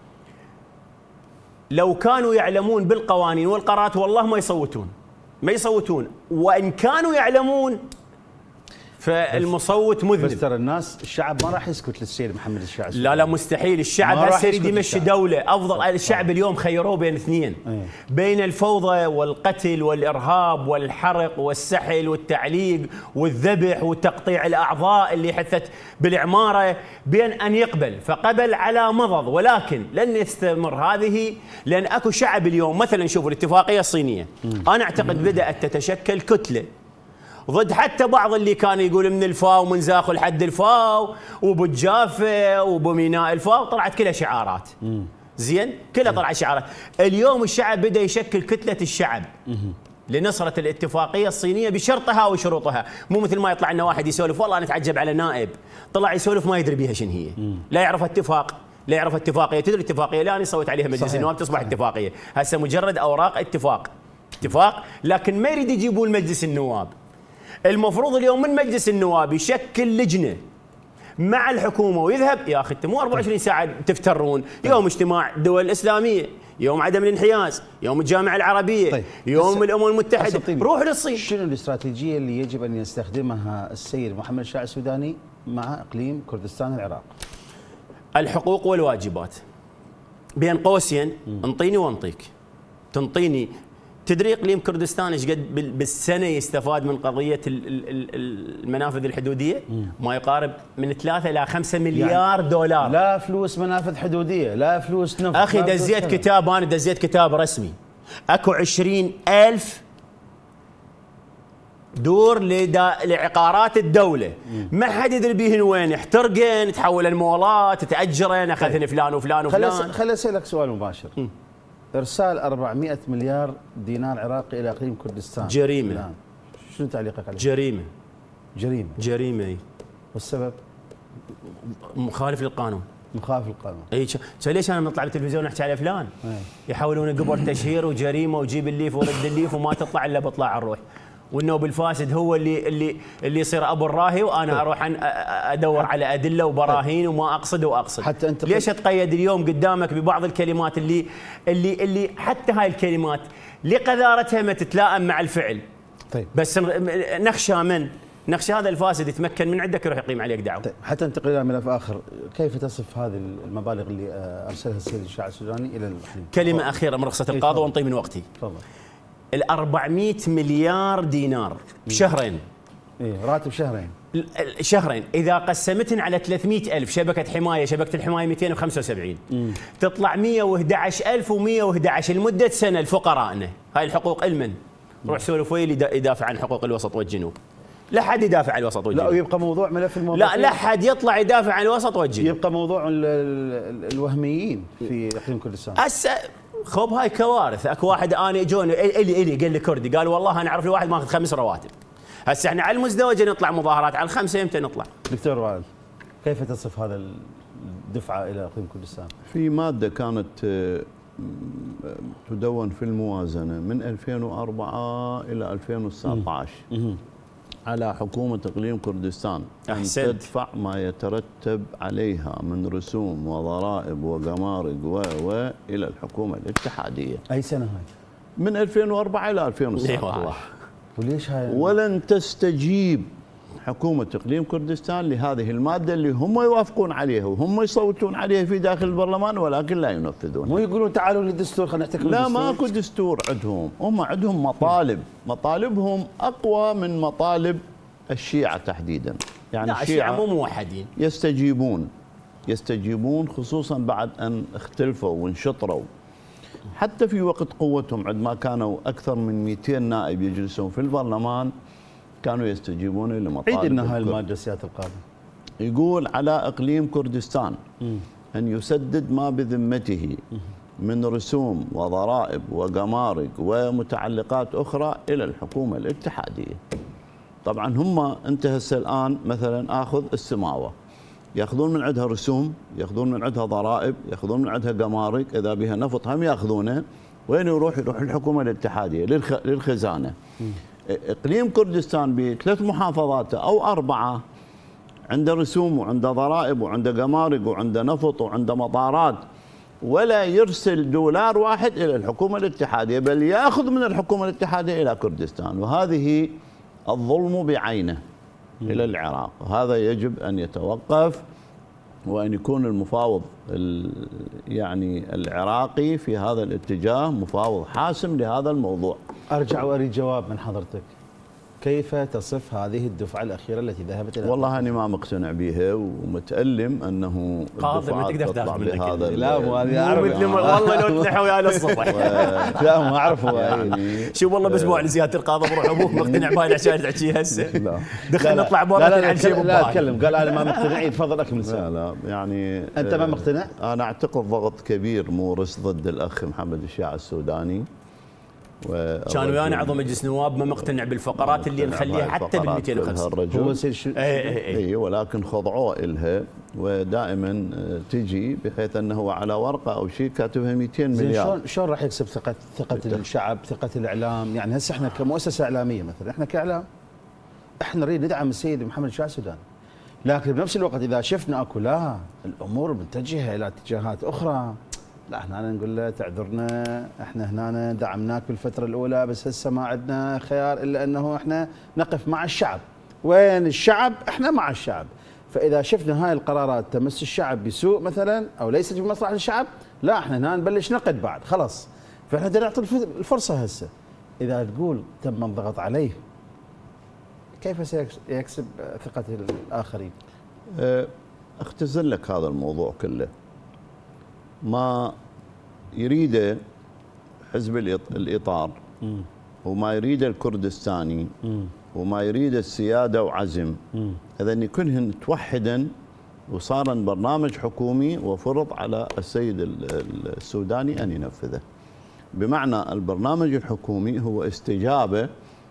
لو كانوا يعلمون بالقوانين والقرارات والله ما يصوتون، ما يصوتون، وان كانوا يعلمون فالمصوت مذنب. بس ترى الناس الشعب ما راح يسكت للسيد محمد الشاعر. لا لا مستحيل، الشعب هسه يريد يمشي دوله افضل. الشعب اليوم خيروه بين اثنين، أيه. بين الفوضى والقتل والارهاب والحرق والسحل والتعليق والذبح وتقطيع الاعضاء اللي حثت بالعماره، بين ان يقبل، فقبل على مضض، ولكن لن يستمر هذه، لان اكو شعب اليوم مثلا شوفوا الاتفاقيه الصينيه، انا اعتقد بدات تتشكل كتله ضد حتى بعض اللي كان يقول من الفاو من زاخو لحد الفاو وابو الجافه وابو ميناء الفاو، طلعت كلها شعارات. زين كلها طلعت شعارات. اليوم الشعب بدا يشكل كتله الشعب لنصره الاتفاقيه الصينيه بشرطها وشروطها، مو مثل ما يطلع لنا واحد يسولف والله انا اتعجب على نائب طلع يسولف ما يدري بها شنو هي، لا يعرف اتفاق، لا يعرف اتفاقيه. تدري اتفاقيه لا يصوت عليها مجلس النواب تصبح اتفاقيه، هسه مجرد اوراق اتفاق اتفاق، لكن ما يريد يجيبون مجلس النواب. المفروض اليوم من مجلس النواب يشكل لجنه مع الحكومه ويذهب. يا اخي انتم مو أربعة وعشرين ساعه تفترون، يوم اجتماع الدول الاسلاميه، يوم عدم الانحياز، يوم الجامعه العربيه، طيب. يوم الامم المتحده، روح للصين. شنو الاستراتيجيه اللي يجب ان يستخدمها السيد محمد الشاعر السوداني مع اقليم كردستان العراق؟ الحقوق والواجبات بين قوسين، انطيني وانطيك. تنطيني، تدري اقليم كردستان ايش قد بالسنه يستفاد من قضيه المنافذ الحدوديه؟ ما يقارب من ثلاثة الى خمسة مليار يعني دولار. لا فلوس منافذ حدوديه، لا فلوس نفط. اخي دزيت كتاب، انا دزيت كتاب رسمي، اكو عشرين ألف دور لعقارات الدوله، ما حد يدري بيهن وين، احترقن، تحول المولات، تاجرن، اخذن فلان وفلان وفلان. خليني اسالك سؤال مباشر. م. ارسال أربعمئة مليار دينار عراقي الى اقليم كردستان جريمه الآن. شنو تعليقك عليه؟ جريمه جريمه جريمه. والسبب؟ مخالف للقانون. مخالف للقانون. اي ليش انا نطلع بالتلفزيون نحكي على فلان؟ أي. يحاولون قبر تشهير وجريمه وجيب الليف ورد الليف وما تطلع الا بطلع الروح. والنوب الفاسد هو اللي اللي اللي يصير ابو الراهي، وانا اروح ادور على ادله وبراهين وما اقصد واقصد. حتى انت ليش اتقيد اليوم قدامك ببعض الكلمات اللي اللي اللي حتى هاي الكلمات لقذارتها ما تتلائم مع الفعل. طيب بس نخشى من نخشى هذا الفاسد يتمكن من عندك يروح يقيم عليك دعوه. طيب حتى ننتقل الى ملف اخر، كيف تصف هذه المبالغ اللي ارسلها السيد الشاعر السوداني الى الاقليم؟ كلمه أوه. اخيره من رخصه القاضي وانطي من وقتي. تفضل. ال أربعمئة مليار دينار بشهرين. ايه راتب شهرين. شهرين اذا قسمتن على ثلاثمئة ألف شبكه حمايه، شبكه الحمايه مئتين وخمسة وسبعين، مم. تطلع مئة وأحد عشر ألف ومئة وأحد عشر لمده سنه لفقرائنا. هاي الحقوق المن. روح سولف ويا اللي يدافع عن حقوق الوسط والجنوب. لا حد يدافع عن الوسط والجنوب. لا ويبقى موضوع ملف الموظفين. لا لا حد يطلع يدافع عن الوسط والجنوب. يبقى موضوع الوهميين في اقليم كردستان. هسه خب هاي كوارث. اكو واحد انا جوني الي الي قال لي كردي، قال والله انا اعرف لي واحد ماخذ خمس رواتب. هسه احنا على المزدوجه نطلع مظاهرات، على الخمسه امتى نطلع؟ دكتور وائل كيف تصف هذا الدفعه الى اقليم كردستان؟ في ماده كانت تدون في الموازنه من ألفين وأربعة الى ألفين وتسعة عشر على حكومه اقليم كردستان ان تدفع ما يترتب عليها من رسوم وضرائب وجمارك و و الى الحكومه الاتحاديه. اي سنه هاي؟ من ألفين وأربعة الى ألفين وتسعة عشر. وليش هاي؟ ولن تستجيب حكومة إقليم كردستان لهذه المادة اللي هم يوافقون عليها وهم يصوتون عليها في داخل البرلمان، ولكن لا ينفذون. مو يقولون تعالوا للدستور خلينا نحتكم لا ماكو دستور عندهم، هم عندهم مطالب، مطالبهم أقوى من مطالب الشيعة تحديدا. يعني لا الشيعة مو موحدين، يستجيبون يستجيبون خصوصا بعد أن اختلفوا وانشطروا. حتى في وقت قوتهم عندما كانوا أكثر من مئتين نائب يجلسون في البرلمان كانوا يستجيبون لمطالب. عيد لنا هاي المادة سيادة القاضي. يقول على إقليم كردستان أن يسدد ما بذمته من رسوم وضرائب وجمارك ومتعلقات أخرى إلى الحكومة الاتحادية. طبعا هم أنت هسه الآن مثلا آخذ السماوة، ياخذون من عندها رسوم، ياخذون من عندها ضرائب، ياخذون من عندها جمارك، إذا بها نفط هم ياخذونه. وين يروح؟ يروح الحكومة الاتحادية للخزانة. إقليم كردستان بثلاث محافظات أو أربعة عنده رسوم وعنده ضرائب وعنده جمارك وعنده نفط وعنده مطارات، ولا يرسل دولار واحد إلى الحكومة الاتحادية، بل يأخذ من الحكومة الاتحادية إلى كردستان. وهذه الظلم بعينه إلى العراق، وهذا يجب أن يتوقف، وأن يكون المفاوض يعني العراقي في هذا الاتجاه مفاوض حاسم لهذا الموضوع. أرجع وأريد جواب من حضرتك. كيف تصف هذه الدفعة الأخيرة التي ذهبت إلى؟ والله أنا ما مقتنع بها ومتألم أنه قاضي ما تقدر تاخذ بهذا. لا مو أنا والله لو تنحوا ويانا الصبح. لا ما أعرفه يعني. شوف والله بأسبوع لزيادة القاضي بروح أبوك مقتنع بهاي الأشياء اللي تحكيها هسه. دخلنا نطلع برا عن شيء. لا اتكلم. قال أنا ما مقتنع. تفضل أكمل. لا لا يعني أنت ما مقتنع؟ أنا أعتقد ضغط كبير مورس ضد الأخ محمد الشيعة السوداني. كان ويانا عضو مجلس نواب ما مقتنع بالفقرات اللي نخليها حتى بال مئتين وخمسين. هو اي اي اي ولكن خضعوه الها، ودائما تجي بحيث انه هو على ورقه او شيء كاتبها مئتين مليار. شلون شلون راح يكسب ثقه ثقه الشعب، ثقه الاعلام؟ يعني هسه احنا كمؤسسه اعلاميه مثلا، احنا كاعلام احنا نريد ندعم السيد محمد الشيعة السوداني، لكن بنفس الوقت اذا شفنا اكو لا الامور متجهه الى اتجاهات اخرى، لا احنا نقول له تعذرنا، احنا هنا دعمناك بالفتره الاولى بس هسه ما عندنا خيار الا انه احنا نقف مع الشعب. وين الشعب؟ احنا مع الشعب. فاذا شفنا هاي القرارات تمس الشعب بسوء مثلا او ليست بمصلحه الشعب، لا احنا هنا نبلش نقد بعد خلاص. فاحنا بدنا نعطي الفرصه هسه. اذا تقول تم الضغط عليه كيف سيكسب ثقه الاخرين؟ اختزل لك هذا الموضوع كله. ما يريده حزب الإطار وما يريده الكردستاني وما يريده السيادة وعزم، هذا أن يكونهن توحدا وصارا برنامج حكومي وفرض على السيد السوداني أن ينفذه. بمعنى البرنامج الحكومي هو استجابة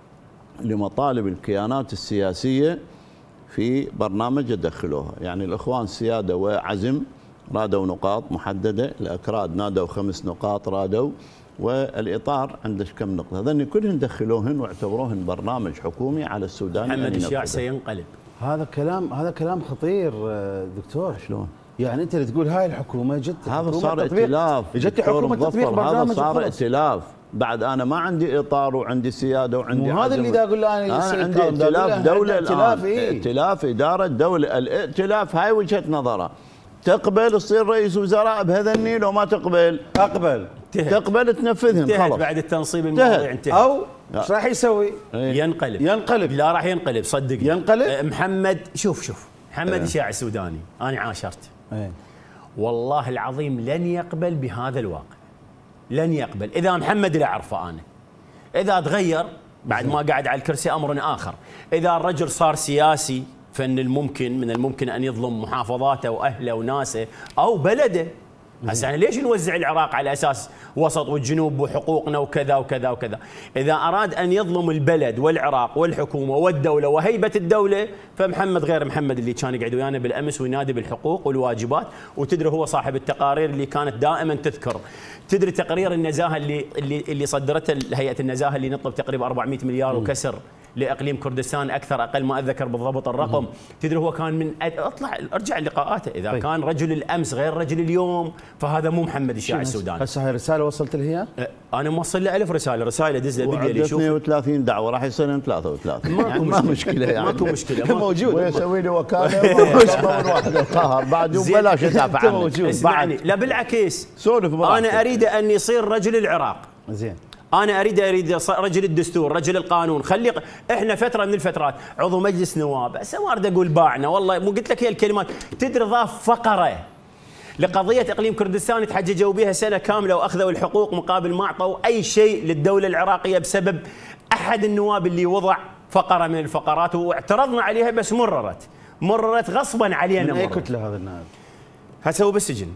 لمطالب الكيانات السياسية في برنامج يدخلوها. يعني الإخوان سيادة وعزم رادوا نقاط محددة، الأكراد نادوا خمس نقاط رادوا، والإطار عنده كم نقطة، هذين كلهن دخلوهن واعتبروهن برنامج حكومي على السودان. محمد الشيعة سينقلب. هذا كلام هذا كلام خطير دكتور. شلون؟ يعني انت اللي تقول هاي الحكومه جت هذا صار ائتلاف، جت حكومه تطبيق برنامج، هذا صار ائتلاف. بعد انا ما عندي اطار وعندي سياده وعندي عزم. هذا اللي دا اقول له انا انا عندي ائتلاف دوله الان، ائتلاف اداره دوله. الائتلاف هاي وجهه نظره. تقبل تصير رئيس وزراء بهذا النيل وما تقبل اقبل تهد. تقبل تنفذهم خلاص. بعد التنصيب المواضيع انتهى. او ايش راح يسوي؟ ينقلب. ينقلب. لا راح ينقلب صدقني. ينقلب. محمد شوف شوف محمد الشيعة السوداني انا عاشرت. ايه. والله العظيم لن يقبل بهذا الواقع. لن يقبل. اذا محمد اللي اعرفه انا، اذا تغير بعد ما قاعد على الكرسي امر اخر. اذا الرجل صار سياسي فان الممكن من الممكن ان يظلم محافظاته واهله وناسه او بلده. هسه يعني ليش نوزع العراق على اساس وسط والجنوب وحقوقنا وكذا وكذا وكذا؟ اذا اراد ان يظلم البلد والعراق والحكومه والدوله وهيبه الدوله، فمحمد غير محمد اللي كان يقعد ويانا بالامس وينادي بالحقوق والواجبات، وتدري هو صاحب التقارير اللي كانت دائما تذكر. تدري تقرير النزاهه اللي اللي اللي صدرته هيئه النزاهه اللي نطلب تقريبا أربعمئة مليار وكسر لاقليم كردستان، اكثر اقل ما اتذكر بالضبط الرقم. تدري هو كان من اطلع ارجع لقاءاته، اذا طيب. كان رجل الامس غير رجل اليوم فهذا مو محمد الشيعة السوداني. هسه هاي رساله وصلت له هي؟ انا موصل له ألف رساله، رسائل ادز له بالليل يشوف اثنين وثلاثين دعوه راح يصير ثلاثة وثلاثين. ماكو يعني ما مشكله يعني ماكو مشكله موجود. ويسوي لي وكاله واحد القهر بعد وبلاش يدافع عنه. اسمعني لا بالعكس سولف انا اريد ان يصير رجل العراق. زين انا اريد اريد رجل الدستور، رجل القانون، خلي احنا فتره من الفترات عضو مجلس نواب، هسه ما اريد اقول باعنا والله، مو قلت لك هي الكلمات، تدري ضاف فقره لقضيه اقليم كردستان تحججوا بها سنه كامله واخذوا الحقوق مقابل ما اعطوا اي شيء للدوله العراقيه بسبب احد النواب اللي وضع فقره من الفقرات واعترضنا عليها بس مررت مررت غصبا علينا. من اي كتله هذا النائب؟ هسه هو بالسجن.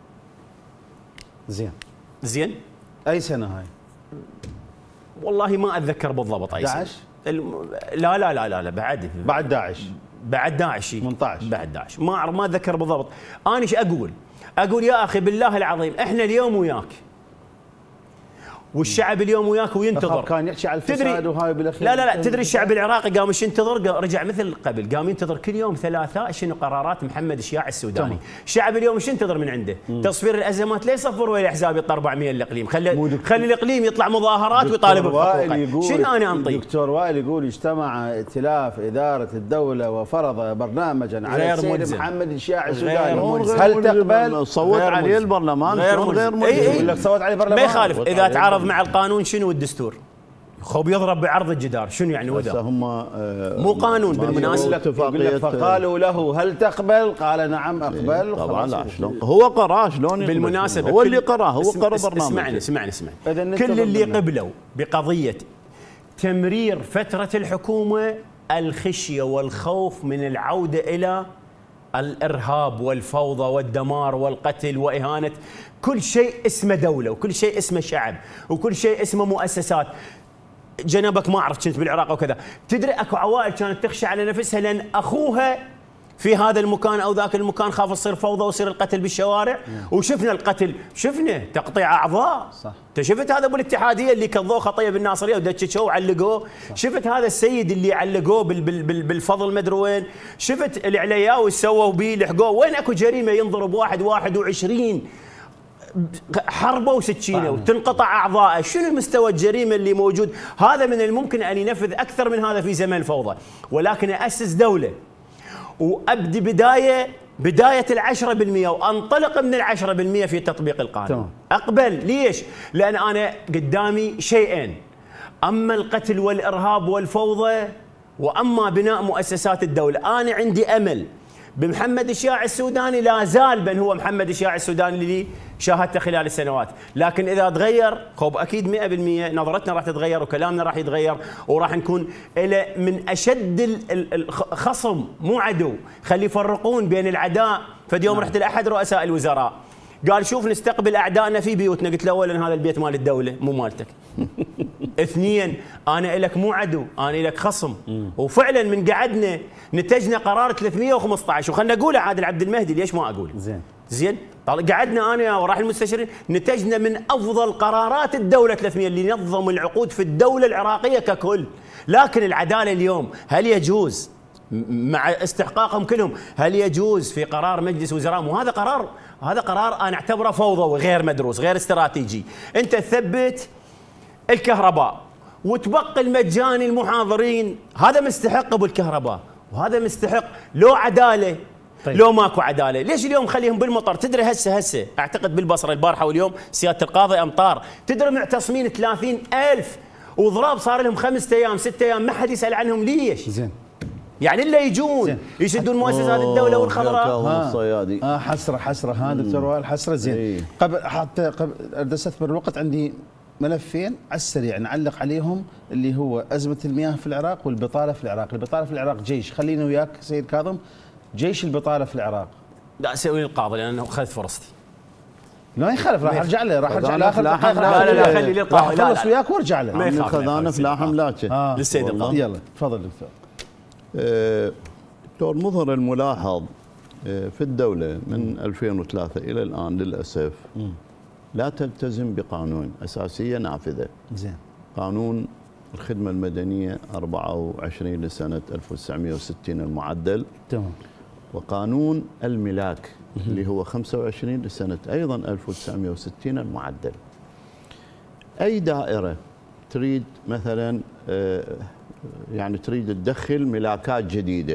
زين زين اي سنه هاي؟ والله ما اتذكر بالضبط اي سنه. داعش؟ الم... لا لا لا لا لا بعد بعد داعش بعد داعش ثمانية عشر بعد داعش ما اعرف ما اتذكر بالضبط. انا ايش اقول؟ اقول يا اخي بالله العظيم احنا اليوم وياك والشعب اليوم وياك وينتظر. كان يحكي على الفساد وهاي بالاخير. لا لا لا تدري الشعب العراقي قام ايش ينتظر؟ رجع مثل قبل، قام ينتظر كل يوم ثلاثاء شنو قرارات محمد الشياع السوداني. طبعا. الشعب اليوم ايش ينتظر من عنده؟ مم. تصفير الازمات، لا يصفر ولا احزاب يطلع أربعمية الاقليم، خلي خلي الاقليم يطلع مظاهرات ويطالب بحقوقه. شنو انا انطي؟ دكتور وائل يقول اجتمع ائتلاف اداره الدوله وفرض برنامجا على السيد محمد الشياع السوداني. هل تقبل؟ صوت عليه البرلمان غير غير ملزم. يقول لك صوت عليه البرلمان ما يخالف اذا تعارض مع القانون شنو الدستور؟ خو بيضرب بعرض الجدار، شنو يعني وذا؟ هم مو قانون بالمناسبه. فقالوا له هل تقبل؟ قال نعم اقبل. طبعا لا شلون هو قراه شلون بالمناسبه هو اللي قراه هو قرا برنامج. اسمعني اسمعني اسمعني كل اللي قبلوا بقضيه تمرير فتره الحكومه الخشيه والخوف من العوده الى الارهاب والفوضى والدمار والقتل واهانه كل شيء اسمه دوله وكل شيء اسمه شعب وكل شيء اسمه مؤسسات. جنبك ما اعرف كنت بالعراق وكذا، تدري اكو عوائل كانت تخشى على نفسها لان اخوها في هذا المكان او ذاك المكان خاف تصير فوضى ويصير القتل بالشوارع. وشفنا القتل، شفنا تقطيع اعضاء. صح. انت شفت هذا ابو الاتحاديه اللي كضوه خطيه بالناصريه ودششوه وعلقوه. شفت هذا السيد اللي علقوه بال بال بال بالفضل مدري وين. شفت العلياوي سووا بيه لحقوه. وين اكو جريمه ينضرب واحد واحد وعشرين حربه وسكينه وتنقطع اعضائه؟ شنو المستوى الجريمه اللي موجود؟ هذا من الممكن ان ينفذ اكثر من هذا في زمن الفوضى، ولكن اسس دوله وابدي بدايه بدايه العشرة بالمئة وانطلق من العشرة بالمئة في تطبيق القانون. اقبل ليش؟ لان انا قدامي شيئين، اما القتل والارهاب والفوضى واما بناء مؤسسات الدوله. انا عندي امل بمحمد الشياع السوداني، لا زال بل هو محمد الشياع السوداني اللي شاهدته خلال السنوات، لكن اذا تغير خوب اكيد مئة بالمئة نظرتنا راح تتغير وكلامنا راح يتغير وراح نكون الى من اشد الخصم مو عدو. خلي يفرقون بين العداء. فد يوم رحت لاحد رؤساء الوزراء قال شوف نستقبل اعدائنا في بيوتنا، قلت له اولا هذا البيت مال الدوله مو مالتك. اثنين انا الك مو عدو، انا الك خصم. وفعلا من قعدنا نتجنا قرار ثلاثمئة وخمسة عشر وخلنا نقوله عادل عبد المهدي، ليش ما اقول؟ زين زين قعدنا انا وراح المستشارين نتجنا من افضل قرارات الدوله ثلاثمئة اللي نظم العقود في الدوله العراقيه ككل. لكن العداله اليوم هل يجوز مع استحقاقهم كلهم هل يجوز في قرار مجلس وزراء؟ وهذا قرار هذا قرار انا اعتبره فوضوي غير مدروس غير استراتيجي. انت تثبت الكهرباء وتبقي المجاني المحاضرين، هذا مستحق ابو الكهرباء وهذا مستحق. لو عداله طيب. لو ماكو عداله ليش اليوم خليهم بالمطر؟ تدري هسه هسه اعتقد بالبصره البارحه واليوم سياده القاضي امطار، تدري معتصمين ثلاثين ألف وضراب صار لهم خمسة ايام ستة ايام ما حد يسال عنهم ليش؟ زين يعني الا يجون يشدون مؤسسات الدوله والخضراء. الصيادي اه حسره حسره ها دكتور وائل حسره. زين ايه. قبل حتى قبل استثمر الوقت عندي ملفين على السريع نعلق عليهم اللي هو ازمه المياه في العراق والبطاله في العراق. البطاله في العراق جيش، خليني وياك سيد كاظم، جيش البطاله في العراق. لا اسوي القاضي لانه اخذت فرصتي. لا يخالف راح ارجع له راح ارجع له لا لا لا خلي لي القاضي. لا خلص وياك وارجع له. ما يخالف خذانه في لاحم لاشه للسيد القاضي. يلا تفضل دكتور. دكتور مظهر الملاحظ في الدولة من ألفين وثلاثة إلى الآن للأسف لا تلتزم بقانون أساسية نافذة. زين. قانون الخدمة المدنية أربعة وعشرين لسنة ألف وتسعمئة وستين المعدل. تمام. وقانون الملاك اللي هو خمسة وعشرين لسنة أيضا ألف وتسعمئة وستين المعدل. أي دائرة تريد مثلا يعني تريد تدخل ملاكات جديدة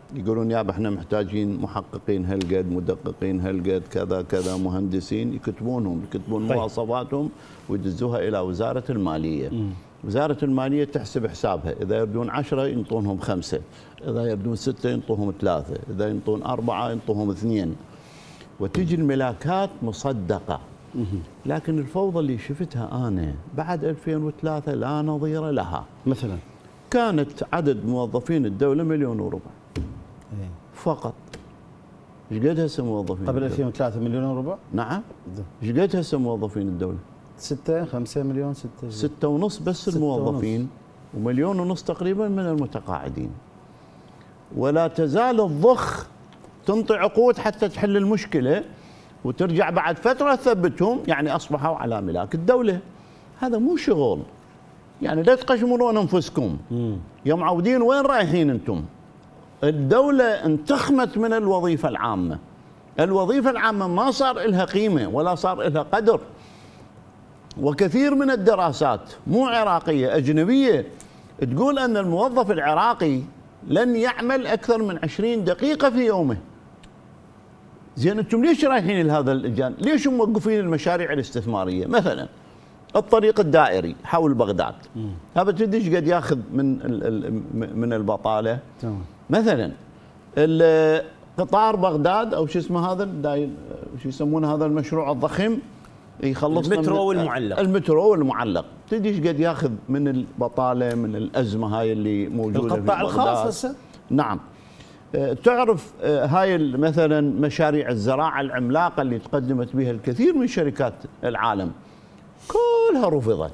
يقولون يابا احنا محتاجين محققين هالقد، مدققين هالقد، كذا كذا، مهندسين، يكتبونهم يكتبون طيب. مواصفاتهم ويدزوها الى وزاره الماليه. م. وزاره الماليه تحسب حسابها، اذا يردون عشرة ينطونهم خمسه، اذا يردون سته ينطوهم ثلاثه، اذا ينطون اربعه ينطوهم اثنين. وتجي الملاكات مصدقه. لكن الفوضى اللي شفتها انا بعد ألفين وثلاثة لا نظير لها. مثلا كانت عدد موظفين الدوله مليون وربع فقط. ايش قد هسه موظفين قبل ألفين وثلاثة مليون وربع؟ نعم. ايش قد هسه موظفين الدوله؟ ستة خمسة مليون ستة ستة ونص بس ستة الموظفين ونص. ومليون ونص تقريبا من المتقاعدين. ولا تزال الضخ تنطي عقود حتى تحل المشكله وترجع بعد فتره تثبتهم، يعني اصبحوا على ملاك الدوله. هذا مو شغل، يعني لا تقشمرون انفسكم. يا معودين وين رايحين انتم؟ الدوله انتخمت من الوظيفه العامه. الوظيفه العامه ما صار لها قيمه ولا صار لها قدر. وكثير من الدراسات مو عراقيه اجنبيه تقول ان الموظف العراقي لن يعمل اكثر من عشرين دقيقه في يومه. زين انتم ليش رايحين لهذا الجانب؟ ليش موقفين المشاريع الاستثماريه؟ مثلا الطريق الدائري حول بغداد، هذا تدري ايش قد ياخذ من من البطاله؟ تمام. مثلا قطار بغداد او شو اسمه هذا شو يسمونه هذا المشروع الضخم يخلصنا المترو والمعلق. المترو والمعلق، تدري ايش قد ياخذ من البطاله، من الازمه هاي اللي موجوده في القطاع الخاص هسه؟ نعم. تعرف هاي مثلا مشاريع الزراعه العملاقه اللي تقدمت بها الكثير من شركات العالم كلها رفضت.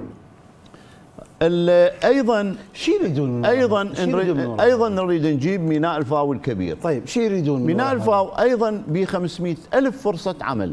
ايضا شو يريدون؟ ايضا ايضا نريد نجيب ميناء الفاو الكبير. طيب شو يريدون؟ ميناء الفاو ايضا ب خمسمئة ألف فرصه عمل.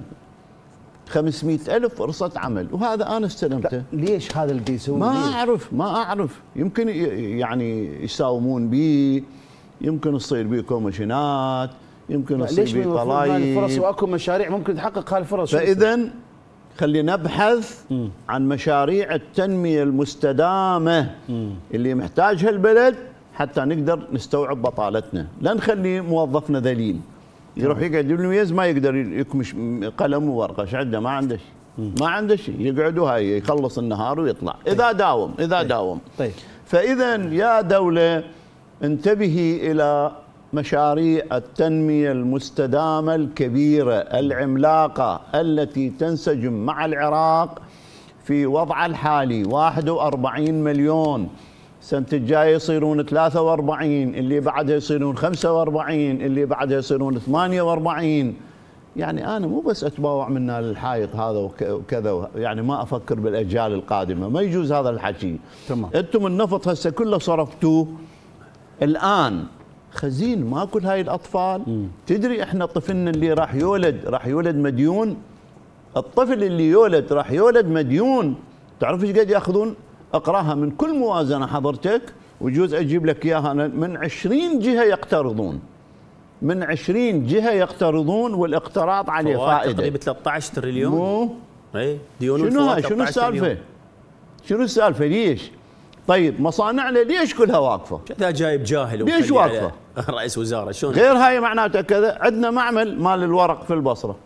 خمسمئة ألف فرصة عمل، وهذا أنا استلمته. ليش هذا اللي بيسوون؟ ما أعرف ما أعرف يمكن يعني يساومون به، يمكن تصير به كوميشنات، يمكن يصير به قضايا. فرص واكو مشاريع ممكن تحقق هالفرص. فإذا خلينا نبحث م. عن مشاريع التنمية المستدامة م. اللي محتاجها البلد حتى نقدر نستوعب بطالتنا، لا نخلي موظفنا ذليل يروح يقعد بالميز ما يقدر يكمش قلم وورقه، ايش عنده؟ ما عنده شيء، ما عنده شيء، يقعد وهاي يخلص النهار ويطلع. طيب. اذا داوم اذا طيب. داوم طيب. فاذا يا دوله انتبهي الى مشاريع التنميه المستدامه الكبيره العملاقه التي تنسجم مع العراق في وضعه الحالي. واحد وأربعين مليون، السنة الجاية يصيرون ثلاثة وأربعين، اللي بعدها يصيرون خمسة وأربعين، اللي بعدها يصيرون ثمانية وأربعين. يعني أنا مو بس أتباوع منا للحائط هذا وكذا، يعني ما أفكر بالأجيال القادمة، ما يجوز هذا الحكي. تمام. أنتم النفط هسه كله صرفتوه الآن خزين، ما كل هاي الأطفال. م. تدري إحنا طفلنا اللي راح يولد راح يولد مديون. الطفل اللي يولد راح يولد مديون. تعرف ايش قد ياخذون؟ اقراها من كل موازنه حضرتك، ويجوز اجيب لك اياها. من عشرين جهه يقترضون، من عشرين جهه يقترضون، والاقتراض عليه فائده تقريبا ثلاثة عشر تريليون. مو اي ديون. شنو هاي؟ شنو السالفه؟ شنو السالفه؟ ليش؟ طيب مصانعنا ليش كلها واقفه؟ كذا جايب جاهل ليش واقفه؟ رئيس وزاره شلون؟ غير هاي معناته كذا. عندنا معمل مال الورق في البصره،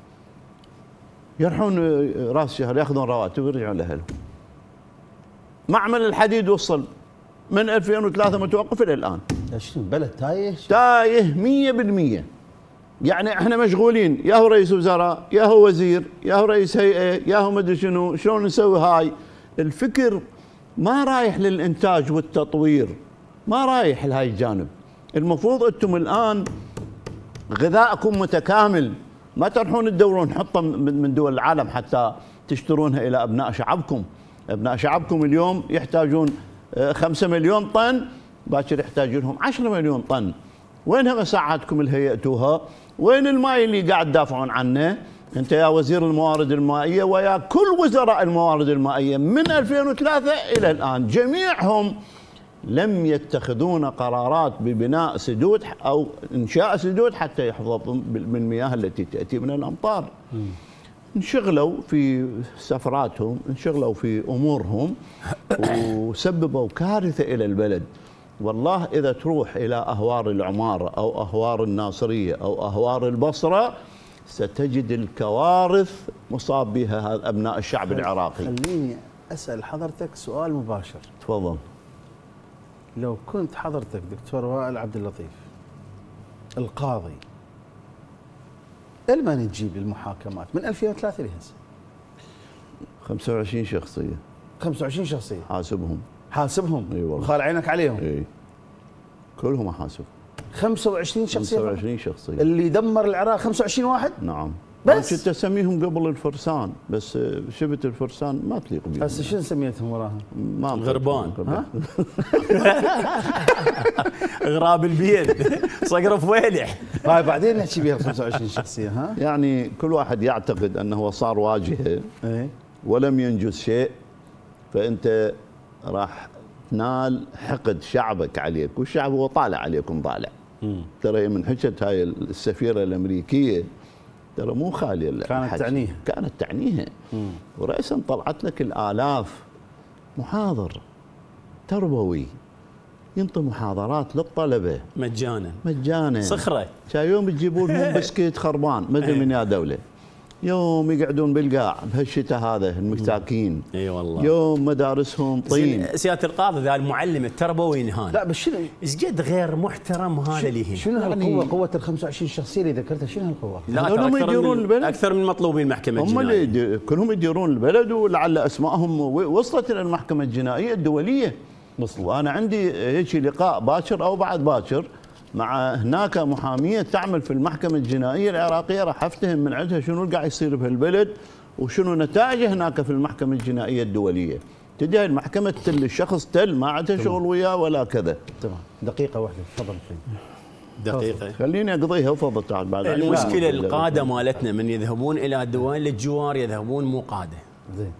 يروحون راس شهر ياخذون رواتب ويرجعون لاهلهم. معمل الحديد والصلب من ألفين وثلاثة متوقف الى الان. شنو بلد تايه؟ تايه مية بالمية. يعني احنا مشغولين، يا هو رئيس وزراء، يا هو وزير، يا هو رئيس هيئه، يا هو مدري شنو، شلون نسوي هاي؟ الفكر ما رايح للانتاج والتطوير، ما رايح لهاي الجانب. المفروض انتم الان غذائكم متكامل، ما تروحون تدورون حطه من دول العالم حتى تشترونها الى ابناء شعبكم. ابناء شعبكم اليوم يحتاجون خمسة مليون طن، باكر يحتاج لهم عشرة مليون طن. وينها مساعاتكم اللي هيئتوها؟ وين الماء اللي قاعد تدافعون عنه؟ انت يا وزير الموارد المائيه ويا كل وزراء الموارد المائيه من ألفين وثلاثة الى الان جميعهم لم يتخذون قرارات ببناء سدود او انشاء سدود حتى يحفظوا من المياه التي تاتي من الامطار. انشغلوا في سفراتهم، انشغلوا في امورهم، وسببوا كارثه الى البلد. والله إذا تروح إلى أهوار العمارة أو أهوار الناصرية أو أهوار البصرة ستجد الكوارث مصاب بها أبناء الشعب العراقي. خليني أسأل حضرتك سؤال مباشر. تفضل. لو كنت حضرتك دكتور وائل عبد اللطيف القاضي، لمن نجيب للمحاكمات من ألفين وثلاثة لهسه؟ خمسة وعشرين شخصية. خمسة وعشرين شخصية. حاسبهم. حاسبهم. اي والله. وخال عينك عليهم. اي. كلهم احاسب. خمسة وعشرين شخصية. خمسة وعشرين شخصية. اللي دمر العراق خمسة وعشرين واحد؟ نعم. بس كنت اسميهم قبل الفرسان، بس شفت الفرسان ما تليق بهم. هسه شنو سميتهم وراها؟ ما غربان. ها؟ غراب البيد، صقر فويلح. هاي بعدين نحكي بها خمسة وعشرين شخصية. ها؟ يعني كل واحد يعتقد انه صار واجهه ايه ولم ينجز شيء، فانت راح تنال حقد شعبك عليك، والشعب هو طالع عليكم طالع. ترى من حكت هاي السفيره الامريكيه ترى مو خاليه، كانت تعنيها كانت تعنيها ورئيسا طلعت لك الالاف محاضر تربوي ينطي محاضرات للطلبه مجانا مجانا صخره. كان يوم تجيبون لهم بسكيت خربان ما ادري من يا دوله، يوم يقعدون بالقاع بهالشتاء هذا المساكين. اي والله. يوم مدارسهم طين. سياده القاضي ذا المعلم التربوي ينهان. لا بس شنو ايش قد غير محترم هذا اللي هنا. شنو هالقوه؟ قوه ال خمسة وعشرين شخصيه اللي ذكرتها شنو هالقوه؟ لا هم يديرون البلد اكثر من مطلوبين المحكمه هم الجنائيه. اللي كلهم يديرون البلد، ولعل اسمائهم وصلت الى المحكمه الجنائيه الدوليه. وصل. وانا عندي هيك لقاء باكر او بعد باكر مع هناك محاميه تعمل في المحكمه الجنائيه العراقيه، راح افتهم من عندها شنو قاعد يصير بهالبلد وشنو نتائجه هناك في المحكمه الجنائيه الدوليه. تجي المحكمه تل الشخص تل ما عندها شغل وياه ولا كذا. تمام. دقيقه واحده تفضل. دقيقه خليني اقضيها وفضل تعال بعد. المشكله القاده مالتنا من يذهبون الى دول الجوار يذهبون مو قاده. زين.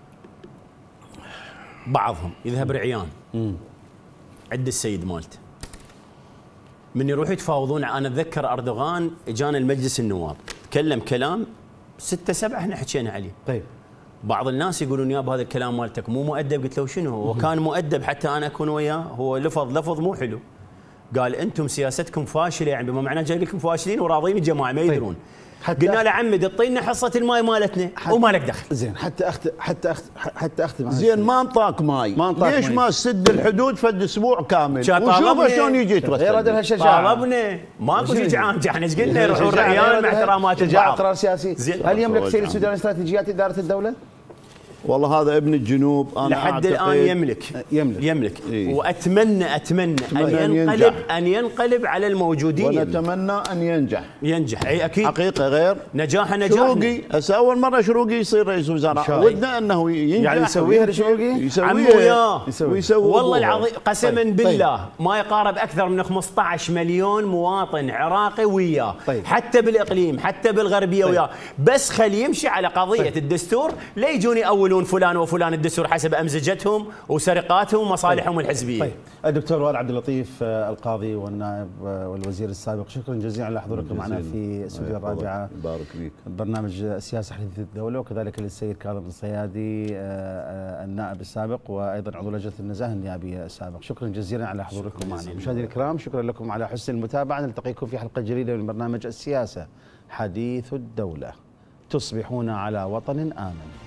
بعضهم يذهب رعيان. امم عد السيد مالته من يروح يتفاوضون. انا اتذكر اردوغان اجانا المجلس النواب تكلم كلام ستة سبعة احنا حكينا عليه. طيب بعض الناس يقولون يا بهذا الكلام مالتك مو مؤدب. قلت له شنو هو؟ كان مؤدب حتى انا اكون وياه. هو لفظ لفظ مو حلو. قال انتم سياستكم فاشله، يعني بما معناه جاي لكم فاشلين وراضين الجماعه ما يدرون. طيب. قلنا له عمي تعطينا حصه الماي مالتنا وما لك دخل. زين حتى اخت حتى اخت حتى اختم. زين ما انطاك ماي، ما انطاك ليش ماي. ما سد الحدود فد اسبوع كامل وشوف شلون يجي يترسل. غير هذا الشجاعه. طالبنا ماكو شجاعه. احنا ايش قلنا؟ يروحون رعيان مع احترامات شجاعه البعض. قرار سياسي. هل يملك سيد السودان استراتيجيات اداره الدوله؟ والله هذا ابن الجنوب انا لحد الان يملك يملك يملك إيه؟ واتمنى اتمنى ان ينقلب ان ينقلب على الموجودين. ونتمنى ان ينجح. ينجح اي اكيد. حقيقه غير نجاح نجاح. شروقي هسه اول مره شروقي يصير رئيس وزراء، ودنا انه ينجح. يعني يسويها لشروقي؟ يسويها عمو وياه ويسوي والله العظيم قسما طيب. بالله طيب. ما يقارب اكثر من خمسة عشر مليون مواطن عراقي وياه. طيب. حتى بالاقليم حتى بالغربيه طيب. وياه. بس خلي يمشي على قضيه طيب. الدستور. لا يجون يأولون فلان وفلان الدستور حسب امزجتهم وسرقاتهم ومصالحهم طيب. الحزبيه. طيب الدكتور وائل عبد اللطيف القاضي والنائب والوزير السابق، شكرا جزيلا على حضوركم معنا في استوديو الرابعه. بارك فيك. برنامج السياسه حديث الدوله، وكذلك للسيد كاظم الصيادي النائب السابق وايضا عضو لجنه النزاهه النيابيه السابق. شكرا جزيلا على حضوركم معنا. مشاهدينا الكرام شكرا لكم على حسن المتابعه. نلتقيكم في حلقه جديده من برنامج السياسه حديث الدوله. تصبحون على وطن امن.